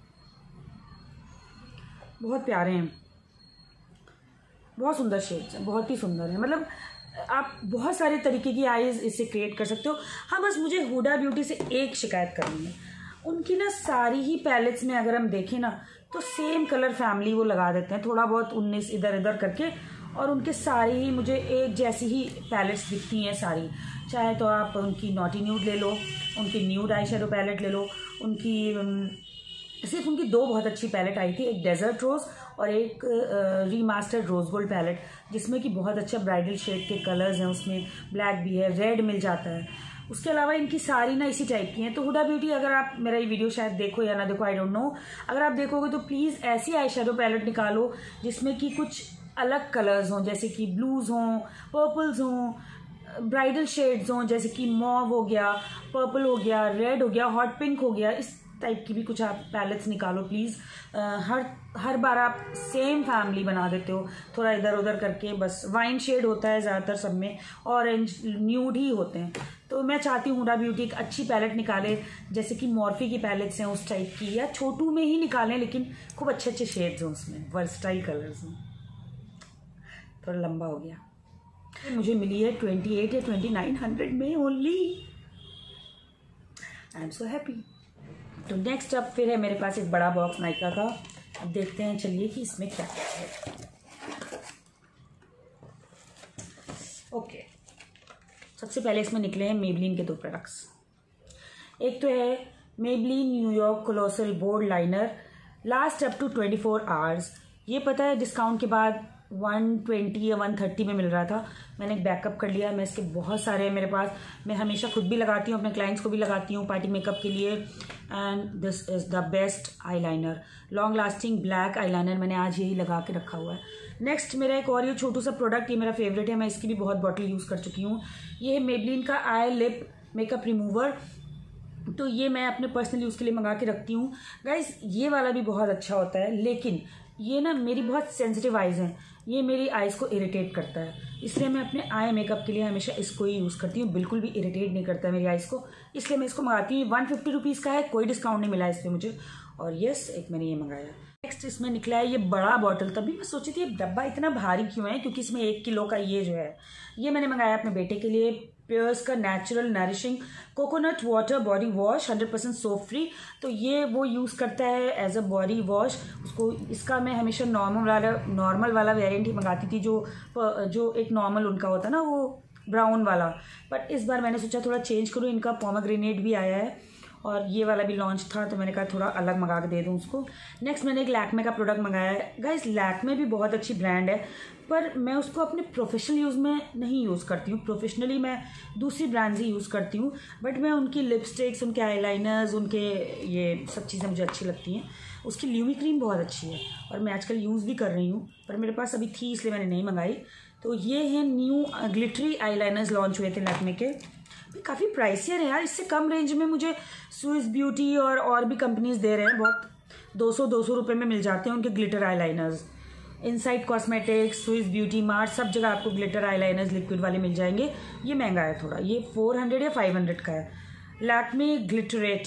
बहुत प्यारे हैं, बहुत सुंदर शेड्स हैं, बहुत ही सुंदर है। मतलब आप बहुत सारे तरीके की आईज इससे क्रिएट कर सकते हो। हाँ, बस मुझे हुडा ब्यूटी से एक शिकायत करनी है, उनकी ना सारी ही पैलेट्स में अगर हम देखें ना तो सेम कलर फैमिली वो लगा देते हैं, थोड़ा बहुत उन्नीस इधर इधर करके, और उनके सारी ही मुझे एक जैसी ही पैलेट्स दिखती हैं सारी। चाहे तो आप उनकी नॉटी न्यूड ले लो, उनकी न्यूड आई शेडो पैलेट ले लो, उनकी सिर्फ उनकी दो बहुत अच्छी पैलेट आई थी, एक डेजर्ट रोज़ और एक रीमास्टर्ड रोज गोल्ड पैलेट, जिसमें कि बहुत अच्छा ब्राइडल शेड के कलर्स हैं, उसमें ब्लैक भी है, रेड मिल जाता है। उसके अलावा इनकी सारी ना इसी टाइप की हैं। तो हुडा ब्यूटी, अगर आप मेरा ये वीडियो शायद देखो या ना देखो, आई डोंट नो, अगर आप देखोगे तो प्लीज़ ऐसी आई शेडो पैलेट निकालो जिसमें कि कुछ अलग कलर्स हों, जैसे कि ब्लूज़ हों, पर्पल्स हों, ब्राइडल शेड्स हों, जैसे कि मॉव हो गया, पर्पल हो गया, रेड हो गया, हॉट पिंक हो गया, इस टाइप की भी कुछ आप पैलेट्स निकालो प्लीज़। हर हर बार आप सेम फैमिली बना देते हो, थोड़ा इधर उधर करके, बस वाइन शेड होता है ज़्यादातर सब में, ऑरेंज न्यूड ही होते हैं। तो मैं चाहती हूँ हुडा ब्यूटी एक अच्छी पैलेट निकाले, जैसे कि मॉर्फी की पैलेट्स हैं उस टाइप की, या छोटू में ही निकालें, लेकिन खूब अच्छे अच्छे शेड्स हों उसमें, वर्सटाइल कलर्स हों। थोड़ा लंबा हो गया, मुझे मिली है ट्वेंटी एट या ट्वेंटी नाइन हंड्रेड में only. I am so happy. तो नेक्स्ट अब फिर है मेरे पास एक बड़ा बॉक्स नायका का। अब देखते हैं चलिए कि इसमें क्या क्या है। ओके, सबसे पहले इसमें निकले हैं मेबलिन के दो प्रोडक्ट्स। एक तो है Maybelline New York colossal bold liner, last up to twenty four hours. ये पता है डिस्काउंट के बाद वन ट्वेंटी या वन थर्टी में मिल रहा था। मैंने एक बैकअप कर लिया। मैं इसके बहुत सारे हैं मेरे पास, मैं हमेशा खुद भी लगाती हूँ, अपने क्लाइंट्स को भी लगाती हूँ पार्टी मेकअप के लिए। And this is the best eyeliner, long lasting black eyeliner. मैंने आज यही लगा के रखा हुआ है। नेक्स्ट मेरा एक और ये छोटू सा प्रोडक्ट, ये मेरा फेवरेट है, मैं इसकी भी बहुत बॉटल यूज़ कर चुकी हूँ। ये है मेबलिन का आई लिप मेकअप रिमूवर। तो ये मैं अपने पर्सनल यूज़ के लिए मंगा के रखती हूँ गाइस। ये वाला भी बहुत अच्छा होता है, लेकिन ये ना मेरी बहुत सेंसिटिव आइज़ हैं, ये मेरी आइज़ को इरिटेट करता है, इसलिए मैं अपने आई मेकअप के लिए हमेशा इसको ही यूज़ करती हूँ। बिल्कुल भी इरिटेट नहीं करता है मेरी आइज़ को, इसलिए मैं इसको मंगाती हूँ। वन फिफ्टी रुपीज़ का है, कोई डिस्काउंट नहीं मिला इस पर मुझे। और यस, एक मैंने ये मंगाया। नेक्स्ट इसमें निकला है ये बड़ा बॉटल। तभी मैं सोची थी ये डब्बा इतना भारी क्यों है, क्योंकि इसमें एक किलो का ये जो है, ये मैंने मंगाया अपने बेटे के लिए। पियर्स का natural nourishing coconut water body wash, hundred percent soap free. तो ये वो यूज़ करता है एज अ बॉडी वॉश। उसको इसका मैं हमेशा नॉर्मल वाला नॉर्मल वाला वेरिएंट ही मंगाती थी, जो जो एक नॉर्मल उनका होता है ना, वो ब्राउन वाला। बट इस बार मैंने सोचा थोड़ा चेंज करूँ। इनका पोमेग्रेनेट भी आया है और ये वाला भी लॉन्च था, तो मैंने कहा थोड़ा अलग मंगा के दे दूँ उसको। नेक्स्ट मैंने एक लैक्मे का प्रोडक्ट मंगाया है। गाइस, लैक्मे भी बहुत अच्छी ब्रांड है, पर मैं उसको अपने प्रोफेशनल यूज़ में नहीं यूज़ करती हूँ। प्रोफेशनली मैं दूसरी ब्रांड्स ही यूज़ करती हूँ, बट मैं उनकी लिपस्टिक्स, उनके आईलाइनर्स, उनके ये सब चीज़ें मुझे अच्छी लगती हैं। उसकी ल्यूमी क्रीम बहुत अच्छी है और मैं आजकल यूज़ भी कर रही हूँ, पर मेरे पास अभी थी इसलिए मैंने नहीं मंगाई। तो ये है न्यू ग्लिटरी आईलाइनर्स लॉन्च हुए थे लैक्मे के, काफ़ी प्राइसियर है यार। इससे कम रेंज में मुझे स्विस ब्यूटी और और भी कंपनीज दे रहे हैं, बहुत दो सौ दो सौ रुपये में मिल जाते हैं उनके glitter eyeliners. Inside cosmetics, Swiss beauty mart, सब जगह आपको ग्लिटर आईलाइनर्स लिक्विड वाले मिल जाएंगे। ये महंगा है थोड़ा, ये फोर हंड्रेड या फाइव हंड्रेड का है। लैक्मे ग्लिटरेटी,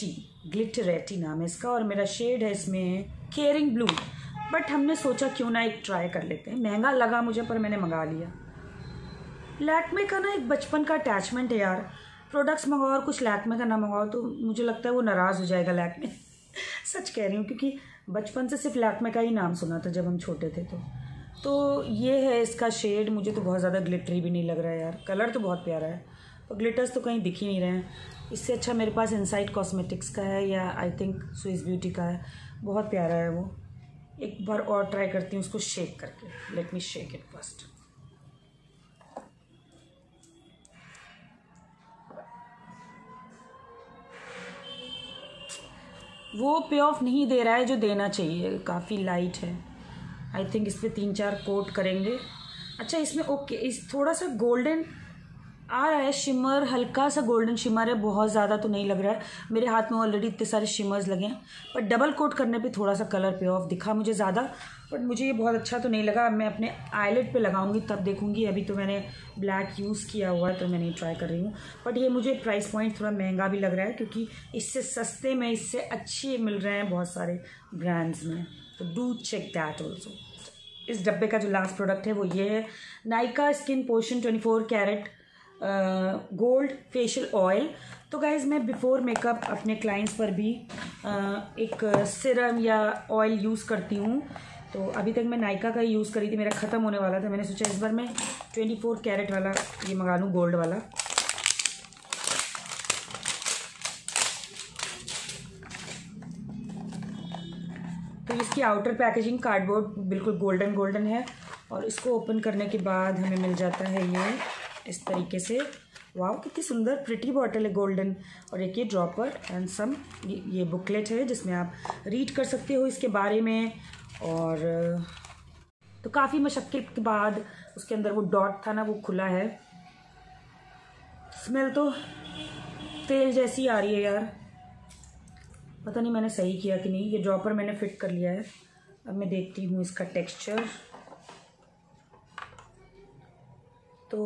ग्लिटरेटी नाम है इसका और मेरा शेड है इसमें केयरिंग ब्लू। बट हमने सोचा क्यों ना एक ट्राई कर लेते हैं, महंगा लगा मुझे पर मैंने मंगा लिया। लैक्मे का ना एक बचपन का अटैचमेंट है यार, प्रोडक्ट्स मंगाओ और कुछ लैक्मे का ना मंगाओ तो मुझे लगता है वो नाराज़ हो जाएगा लैक्मे। सच कह रही हूँ, क्योंकि बचपन से सिर्फ लैक्मे का ही नाम सुना था जब हम छोटे थे। तो तो ये है इसका शेड। मुझे तो बहुत ज़्यादा ग्लिटरी भी नहीं लग रहा है यार, कलर तो बहुत प्यारा है और ग्लिटर्स तो कहीं दिख ही नहीं रहे हैं। इससे अच्छा मेरे पास इनसाइड कॉस्मेटिक्स का है या आई थिंक स्विस ब्यूटी का है, बहुत प्यारा है वो। एक बार और ट्राई करती हूँ उसको शेक करके। Let me shake it first. वो पे ऑफ नहीं दे रहा है जो देना चाहिए, काफ़ी लाइट है। आई थिंक इस पर तीन चार कोट करेंगे। अच्छा इसमें ओके इस थोड़ा सा गोल्डन आ रहा है, शिमर हल्का सा गोल्डन शिमर है, बहुत ज़्यादा तो नहीं लग रहा है। मेरे हाथ में ऑलरेडी इतने सारे शिमर्स लगे हैं, पर डबल कोट करने पे थोड़ा सा कलर पे ऑफ दिखा मुझे ज़्यादा। बट मुझे ये बहुत अच्छा तो नहीं लगा। मैं अपने आईलेट पे लगाऊंगी तब देखूंगी। अभी तो मैंने ब्लैक यूज़ किया हुआ है तो मैं नहीं ट्राई कर रही हूँ। बट ये मुझे प्राइस पॉइंट थोड़ा महंगा भी लग रहा है, क्योंकि इससे सस्ते में इससे अच्छे मिल रहे हैं बहुत सारे ब्रांड्स में। तो डू चेक दैट ऑल्सो। इस डब्बे का जो लास्ट प्रोडक्ट है वो ये है, Nykaa skin potion twenty four carat gold facial oil. तो गाइज़ मैं बिफोर मेकअप अपने क्लाइंट्स पर भी uh, एक सिरम या ऑयल यूज़ करती हूँ। तो अभी तक मैं नायका का ही यूज़ करी थी, मेरा ख़त्म होने वाला था। मैंने सोचा इस बार मैं ट्वेंटी फोर कैरेट वाला ये मंगा लूँ, गोल्ड वाला। तो इसकी आउटर पैकेजिंग कार्डबोर्ड बिल्कुल गोल्डन गोल्डन है और इसको ओपन करने के बाद हमें मिल जाता है ये इस तरीके से। वाव कितनी सुंदर प्रिटी बॉटल है गोल्डन। और एक ये ड्रॉपर एंड सम ये, ये बुकलेट है जिसमें आप रीड कर सकते हो इसके बारे में। और तो काफ़ी मशक्क़त के बाद उसके अंदर वो डॉट था ना वो खुला है। स्मेल तो तेल जैसी आ रही है यार, पता नहीं मैंने सही किया कि नहीं। ये ड्रॉपर मैंने फिट कर लिया है। अब मैं देखती हूँ इसका टेक्सचर। तो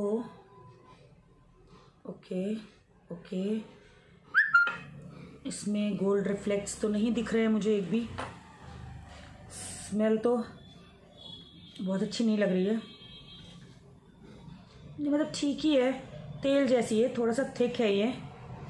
ओके ओके इसमें गोल्ड रिफ्लेक्ट्स तो नहीं दिख रहे हैं मुझे एक भी। स्मेल तो बहुत अच्छी नहीं लग रही है, ये मतलब ठीक ही है, तेल जैसी है, थोड़ा सा थिक है ये।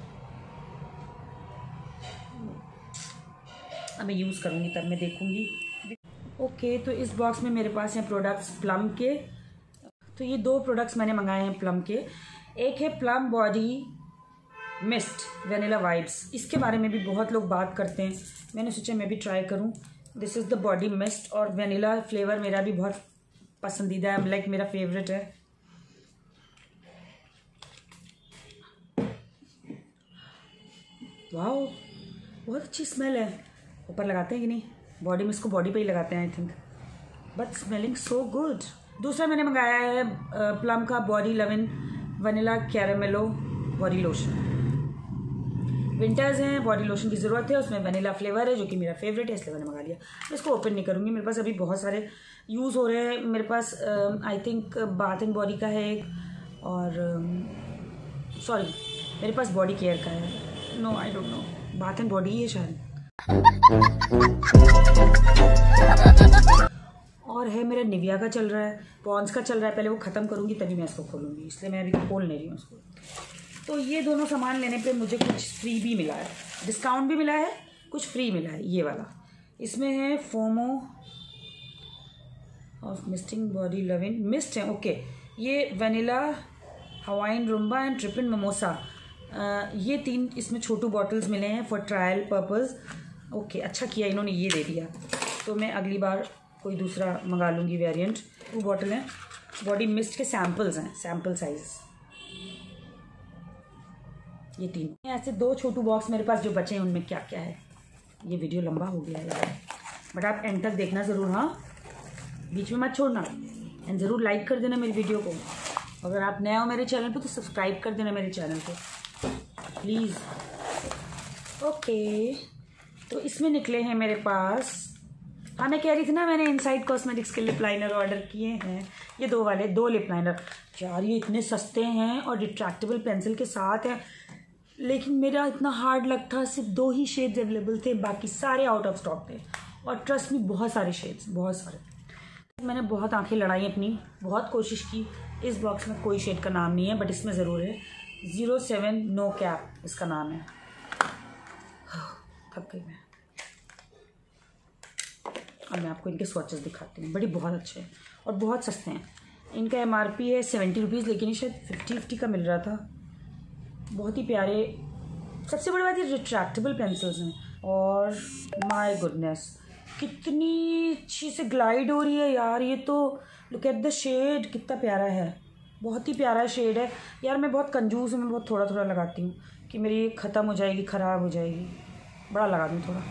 अब मैं यूज़ करूँगी तब मैं देखूँगी। ओके तो इस बॉक्स में मेरे पास हैं प्रोडक्ट्स प्लम के। तो ये दो प्रोडक्ट्स मैंने मंगाए हैं प्लम के। एक है Plum body mist vanilla vibes, इसके बारे में भी बहुत लोग बात करते हैं, मैंने सोचा मैं भी ट्राई करूं। This is the body mist और वेनिला फ्लेवर मेरा भी बहुत पसंदीदा है, लाइक मेरा फेवरेट है। वाओ बहुत अच्छी स्मेल है। ऊपर लगाते हैं कि नहीं, बॉडी मिस्ट को बॉडी पे ही लगाते हैं I think, but smelling so good. दूसरा मैंने मंगाया है प्लम का body lovin vanilla caramello body lotion. Winters हैं, बॉडी लोशन की ज़रूरत है, उसमें वनीला फ्लेवर है जो कि मेरा फेवरेट है, इसलिए मैंने मंगा लिया। मैं इसको ओपन नहीं करूँगी, मेरे पास अभी बहुत सारे यूज़ हो रहे हैं। मेरे पास I think bath and body का है एक, और सॉरी uh, मेरे पास बॉडी केयर का है। No I don't know, bath and body ही है शायद। और है मेरा निविया का चल रहा है, पॉन्स का चल रहा है, पहले वो ख़त्म करूँगी तभी मैं इसको खोलूँगी, इसलिए मैं अभी खोल नहीं रही हूँ उसको। तो ये दोनों सामान लेने पे मुझे कुछ फ्री भी मिला है, डिस्काउंट भी मिला है, कुछ फ्री मिला है। ये वाला इसमें है FOMO of misting body lovin mist है। ओके ये vanilla Hawaiian rumba and trippin mimosa, ये तीन इसमें छोटू बॉटल्स मिले हैं फॉर ट्रायल पर्पज़। ओके अच्छा किया इन्होंने ये दे दिया, तो मैं अगली बार कोई दूसरा मंगा लूँगी वेरिएंट। टू बॉटल हैं, बॉडी मिस्ट के सैम्पल्स हैं, सैम्पल साइज ये तीन। ऐसे दो छोटू बॉक्स मेरे पास जो बचे हैं उनमें क्या क्या है। ये वीडियो लंबा हो गया है यार, बट आप एंड तक देखना ज़रूर, हाँ बीच में मत छोड़ना, एंड ज़रूर लाइक कर देना मेरी वीडियो को। अगर आप नए हो मेरे चैनल पे तो सब्सक्राइब कर देना मेरे चैनल को प्लीज़। ओके तो इसमें निकले हैं मेरे पास, हाँ मैं कह रही थी ना मैंने इनसाइड कॉस्मेटिक्स के लिप लाइनर ऑर्डर किए हैं, ये दो वाले दो लिप लाइनर। यार ये इतने सस्ते हैं और रिट्रैक्टेबल पेंसिल के साथ हैं, लेकिन मेरा इतना हार्ड लक था, सिर्फ दो ही शेड्स अवेलेबल थे, बाकी सारे आउट ऑफ स्टॉक थे। और ट्रस्ट में बहुत सारे शेड्स, बहुत सारे। मैंने बहुत आंखें लड़ाई अपनी, बहुत कोशिश की। इस बॉक्स में कोई शेड का नाम नहीं है, बट इसमें ज़रूर है ज़ीरो सेवन नो कैप इसका नाम है। थक गई मैं। और मैं आपको इनके स्वॉचेस दिखाती हूँ, बड़ी बहुत अच्छे हैं और बहुत सस्ते हैं। इनका एम आर पी है सेवेंटी रुपीज़, लेकिन ये शायद फिफ्टी फिफ्टी का मिल रहा था। बहुत ही प्यारे। सबसे बड़ी बात ये रिट्रैक्टेबल पेंसिल्स हैं। और माय गुडनेस कितनी अच्छी से ग्लाइड हो रही है यार। ये तो लुक एट द शेड, कितना प्यारा है, बहुत ही प्यारा शेड है यार। मैं बहुत कंजूस हूँ, मैं बहुत थोड़ा थोड़ा लगाती हूँ कि मेरी ख़त्म हो जाएगी, ख़राब हो जाएगी, बड़ा लगा दूँ थोड़ा।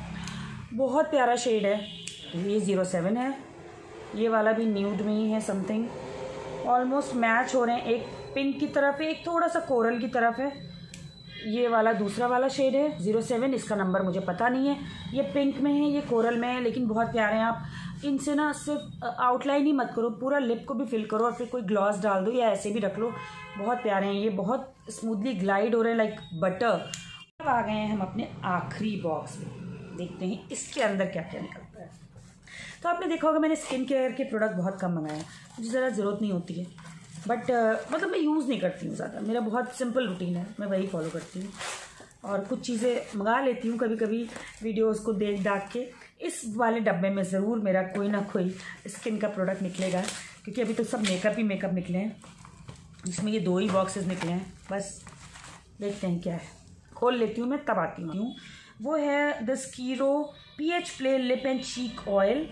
बहुत प्यारा शेड है। ये ज़ीरो सेवन है, ये वाला भी न्यूड में ही है, समथिंग ऑलमोस्ट मैच हो रहे हैं। एक पिंक की तरफ है, एक थोड़ा सा कोरल की तरफ है। ये वाला दूसरा वाला शेड है ज़ीरो सेवन, इसका नंबर मुझे पता नहीं है। ये पिंक में है, ये कोरल में है, लेकिन बहुत प्यारे हैं। आप इनसे ना सिर्फ आउटलाइन ही मत करो, पूरा लिप को भी फिल करो और फिर कोई ग्लॉस डाल दो या ऐसे भी रख लो, बहुत प्यारे हैं। ये बहुत स्मूथली ग्लाइड हो रहे हैं लाइक बटर। अब आ गए हैं हम अपने आखिरी बॉक्स में, देखते हैं इसके अंदर क्या क्या निकलता है। तो आपने देखा होगा मैंने स्किन केयर के प्रोडक्ट बहुत कम मंगाए हैं, मुझे ज़रा ज़रूरत नहीं होती है, बट uh, मतलब मैं यूज़ नहीं करती हूँ ज़्यादा। मेरा बहुत सिंपल रूटीन है, मैं वही फॉलो करती हूँ। और कुछ चीज़ें मंगा लेती हूँ कभी कभी वीडियोस को देख दाख के। इस वाले डब्बे में ज़रूर मेरा कोई ना कोई स्किन का प्रोडक्ट निकलेगा, क्योंकि अभी तो सब मेकअप ही मेकअप निकले हैं, जिसमें ये दो ही बॉक्सेस निकले हैं। बस देखते हैं क्या है, खोल लेती हूँ मैं, तब आती हूँ। वो है the Skiro P H play lip and cheek oil,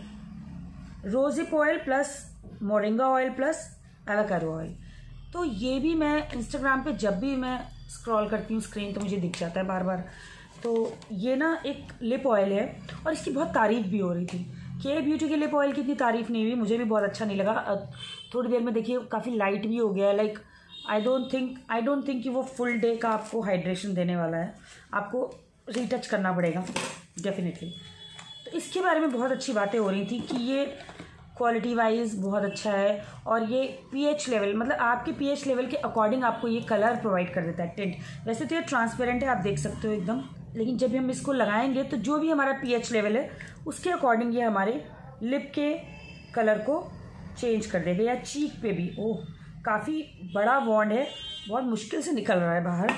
rosehip oil plus moringa oil plus avocado oil. तो ये भी मैं इंस्टाग्राम पे जब भी मैं स्क्रॉल करती हूँ स्क्रीन तो मुझे दिख जाता है बार बार। तो ये ना एक लिप ऑयल है और इसकी बहुत तारीफ भी हो रही थी। के ब्यूटी के लिप ऑयल की इतनी तारीफ नहीं हुई, मुझे भी बहुत अच्छा नहीं लगा। थोड़ी देर में देखिए काफ़ी लाइट भी हो गया है। Like I don't think I don't think कि वो फुल डे का आपको हाइड्रेशन देने वाला है, आपको रीटच करना पड़ेगा डेफिनेटली। तो इसके बारे में बहुत अच्छी बातें हो रही थी कि ये क्वालिटी वाइज बहुत अच्छा है और ये पीएच लेवल, मतलब आपके पीएच लेवल के अकॉर्डिंग आपको ये कलर प्रोवाइड कर देता है, टिंट। वैसे तो ये ट्रांसपेरेंट है, आप देख सकते हो एकदम, लेकिन जब हम इसको लगाएंगे तो जो भी हमारा पीएच लेवल है उसके अकॉर्डिंग ये हमारे लिप के कलर को चेंज कर देगा, या चीक पे भी। ओह, काफ़ी बड़ा वॉन्ड है, बहुत मुश्किल से निकल रहा है बाहर।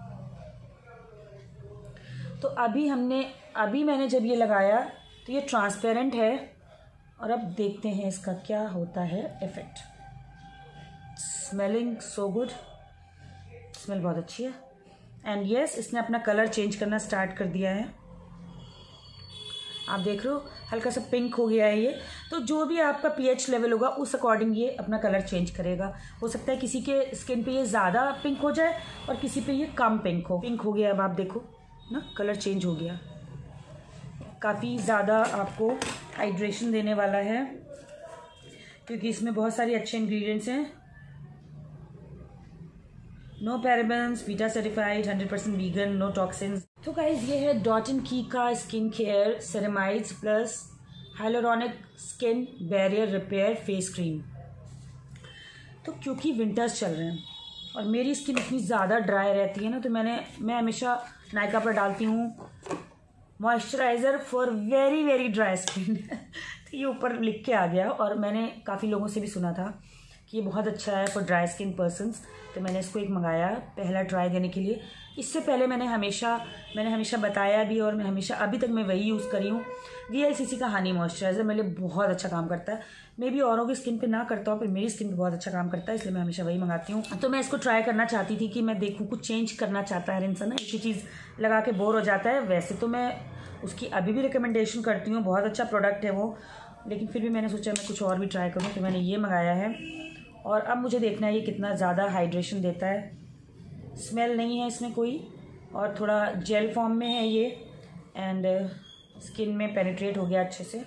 तो अभी हमने अभी मैंने जब ये लगाया तो ये ट्रांसपेरेंट है, और अब देखते हैं इसका क्या होता है effect. Smelling so good, smell बहुत अच्छी है। एंड येस yes, इसने अपना कलर चेंज करना स्टार्ट कर दिया है। आप देख रहे हो हल्का सा पिंक हो गया है ये। तो जो भी आपका पीएच लेवल होगा उस अकॉर्डिंग ये अपना कलर चेंज करेगा। हो सकता है किसी के स्किन पे ये ज़्यादा पिंक हो जाए और किसी पे ये कम पिंक हो। पिंक हो गया, अब आप देखो ना कलर चेंज हो गया, काफ़ी ज़्यादा आपको हाइड्रेशन देने वाला है, क्योंकि इसमें बहुत सारे अच्छे इंग्रेडिएंट्स हैं। No parabens, PETA certified, hundred percent vegan, no toxins. तो गाइज ये है डॉट एंड की का skin care ceramides plus hyaluronic skin barrier repair face cream. तो क्योंकि विंटर्स चल रहे हैं और मेरी स्किन इतनी ज़्यादा ड्राई रहती है ना, तो मैंने मैं हमेशा नायका पर डालती हूँ moisturiser for very very dry skin. तो ये ऊपर लिख के आ गया, और मैंने काफ़ी लोगों से भी सुना था कि ये बहुत अच्छा है फॉर ड्राई स्किन पर्सन्स, तो मैंने इसको एक मंगाया पहला ट्राई देने के लिए। इससे पहले मैंने हमेशा मैंने हमेशा बताया भी, और मैं हमेशा अभी तक मैं वही यूज़ करी हूँ, वी एल सी सी का हनी मॉइस्चराइज़र। मेरे लिए बहुत अच्छा काम करता है। मे भी औरों की स्किन पे ना करता हूँ, पर मेरी स्किन पे बहुत अच्छा काम करता है, इसलिए मैं हमेशा वही मंगाती हूँ। तो मैं इसको ट्राई करना चाहती थी कि मैं देखूँ, कुछ चेंज करना चाहता है इंसान ना, एक ही चीज़ लगा के बोर हो जाता है। वैसे तो मैं उसकी अभी भी रिकमेंडेशन करती हूँ, बहुत अच्छा प्रोडक्ट है वो, लेकिन फिर भी मैंने सोचा मैं कुछ और भी ट्राई करूँ, तो मैंने ये मंगाया है। और अब मुझे देखना है ये कितना ज़्यादा हाइड्रेशन देता है। स्मेल नहीं है इसमें कोई, और थोड़ा जेल फॉर्म में है ये, एंड स्किन में पेनिट्रेट हो गया अच्छे से।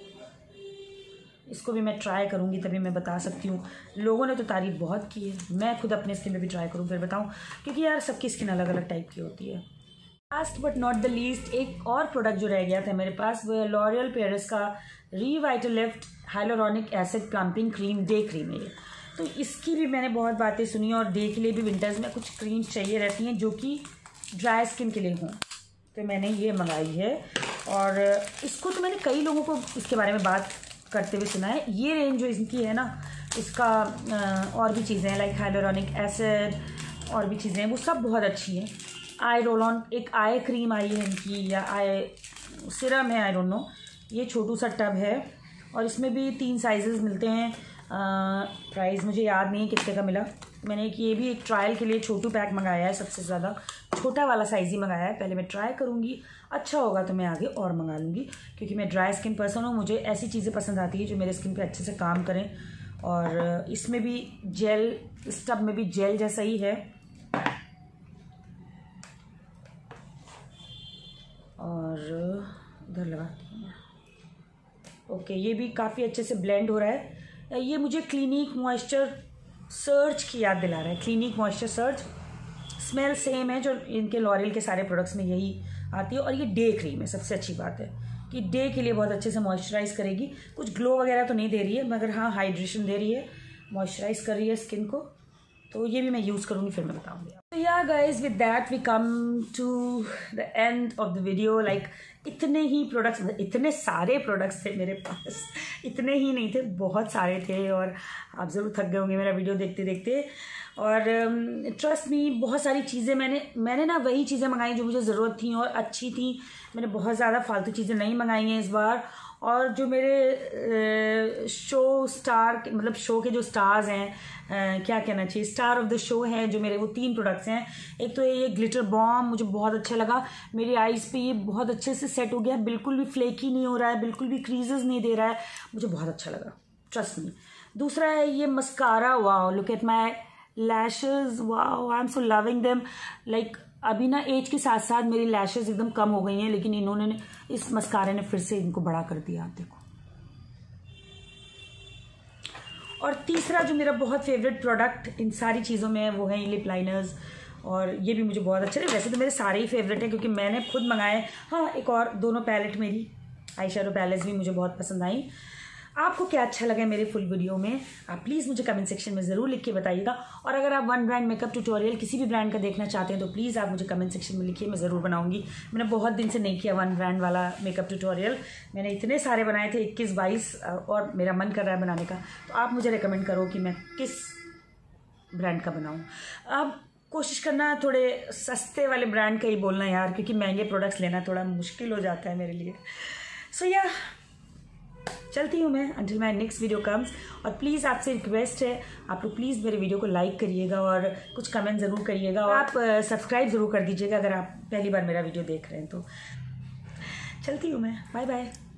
इसको भी मैं ट्राई करूँगी तभी मैं बता सकती हूँ। लोगों ने तो तारीफ बहुत की है, मैं खुद अपने स्किन पे भी ट्राई करूँ फिर बताऊँ, क्योंकि यार सबकी स्किन अलग अलग टाइप की होती है। Last but not the least एक और प्रोडक्ट जो रह गया था मेरे पास, वो है लॉरियल पेरिस का Revitalift hyaluronic acid plumping cream, day cream है ये। तो इसकी भी मैंने बहुत बातें सुनी, और डे के लिए भी विंटर्स में कुछ क्रीम्स चाहिए रहती हैं जो कि ड्राई स्किन के लिए हूँ, तो मैंने ये मंगाई है। और इसको तो मैंने कई लोगों को इसके बारे में बात करते हुए सुना है। ये रेंज जो इनकी है ना, इसका और भी चीज़ें हैं लाइक हाइलोरॉनिक एसिड और भी चीज़ें हैं, वो सब बहुत अच्छी हैं। आई रोल ऑन एक आई क्रीम आई है इनकी, या आई सिरम है, आई डोंट नो। ये छोटू सा टब है और इसमें भी तीन साइजेस मिलते हैं। प्राइस मुझे याद नहीं है कितने का मिला। मैंने एक ये भी एक ट्रायल के लिए छोटू पैक मंगाया है, सबसे ज़्यादा छोटा वाला साइज़ ही मंगाया है। पहले मैं ट्राई करूँगी, अच्छा होगा तो मैं आगे और मंगा लूँगी, क्योंकि मैं ड्राई स्किन पर्सन हूँ। मुझे ऐसी चीज़ें पसंद आती है जो मेरे स्किन पे अच्छे से काम करें। और इसमें भी जेल, इस टब में भी जेल जैसा ही है। और इधर लगाती हूँ। ओके, ये भी काफ़ी अच्छे से ब्लेंड हो रहा है। ये मुझे क्लिनिक मॉइस्चर सर्च की याद दिला रहा है। Clinique moisture surge smell same है जो इनके लॉरियल के सारे प्रोडक्ट्स में यही आती है। और ये डे क्रीम है, सबसे अच्छी बात है कि डे के लिए बहुत अच्छे से मॉइस्चराइज करेगी। कुछ ग्लो वगैरह तो नहीं दे रही है, मगर हाँ हाइड्रेशन दे रही है, मॉइस्चराइज कर रही है स्किन को। तो ये भी मैं यूज़ करूँगी, फिर मैं बताऊँगी। तो या guys, with that we come to the end of the video. Like इतने ही प्रोडक्ट्स, इतने सारे प्रोडक्ट्स थे मेरे पास, इतने ही नहीं थे, बहुत सारे थे। और आप ज़रूर थक गए होंगे मेरा वीडियो देखते देखते। और ट्रस्ट um, मी, बहुत सारी चीज़ें मैंने मैंने ना वही चीज़ें मंगाई जो मुझे ज़रूरत थी और अच्छी थी। मैंने बहुत ज़्यादा फालतू चीज़ें नहीं मंगाई हैं इस बार। और जो मेरे शो स्टार, मतलब शो के जो स्टार्स हैं, आ, क्या कहना चाहिए, स्टार ऑफ द शो हैं जो मेरे, वो तीन प्रोडक्ट्स हैं। एक तो ये ग्लिटर बॉम मुझे बहुत अच्छा लगा। मेरी आईज़ पे ये बहुत अच्छे से सेट हो गया, बिल्कुल भी फ्लेकी नहीं हो रहा है, बिल्कुल भी क्रीजेस नहीं दे रहा है, मुझे बहुत अच्छा लगा, ट्रस्ट मी। दूसरा है ये mascara, wow look at my lashes, wow I am so loving them. Like अभी ना एज के साथ साथ मेरी लैशेज एकदम कम हो गई हैं, लेकिन इन्होंने, इस मस्कारे ने फिर से इनको बड़ा कर दिया, आप देखो। और तीसरा जो मेरा बहुत फेवरेट प्रोडक्ट इन सारी चीज़ों में है, वो है लिप लाइनर्स। और ये भी मुझे बहुत अच्छे लगे। वैसे तो मेरे सारे ही फेवरेट हैं क्योंकि मैंने खुद मंगाए। हाँ, एक और दोनों पैलेट, मेरी आई शेडो पैलेट्स भी मुझे बहुत पसंद आई। आपको क्या अच्छा लगा मेरे फुल वीडियो में, आप प्लीज़ मुझे कमेंट सेक्शन में ज़रूर लिख के बताइएगा। और अगर आप वन ब्रांड मेकअप ट्यूटोरियल किसी भी ब्रांड का देखना चाहते हैं तो प्लीज़ आप मुझे कमेंट सेक्शन में लिखिए, मैं ज़रूर बनाऊंगी। मैंने बहुत दिन से नहीं किया वन ब्रांड वाला मेकअप ट्यूटोरियल। मैंने इतने सारे बनाए थे, इक्कीस बाईस, और मेरा मन कर रहा है बनाने का। तो आप मुझे रिकमेंड करो कि मैं किस ब्रांड का बनाऊँ। अब कोशिश करना थोड़े सस्ते वाले ब्रांड का ही बोलना यार, क्योंकि महंगे प्रोडक्ट्स लेना थोड़ा मुश्किल हो जाता है मेरे लिए। सो या चलती हूँ मैं until my next video comes. और प्लीज़ आपसे रिक्वेस्ट है, आप लोग प्लीज़ मेरे वीडियो को लाइक करिएगा और कुछ कमेंट ज़रूर करिएगा। और आप सब्सक्राइब ज़रूर कर दीजिएगा अगर आप पहली बार मेरा वीडियो देख रहे हैं तो। चलती हूँ मैं, बाय बाय।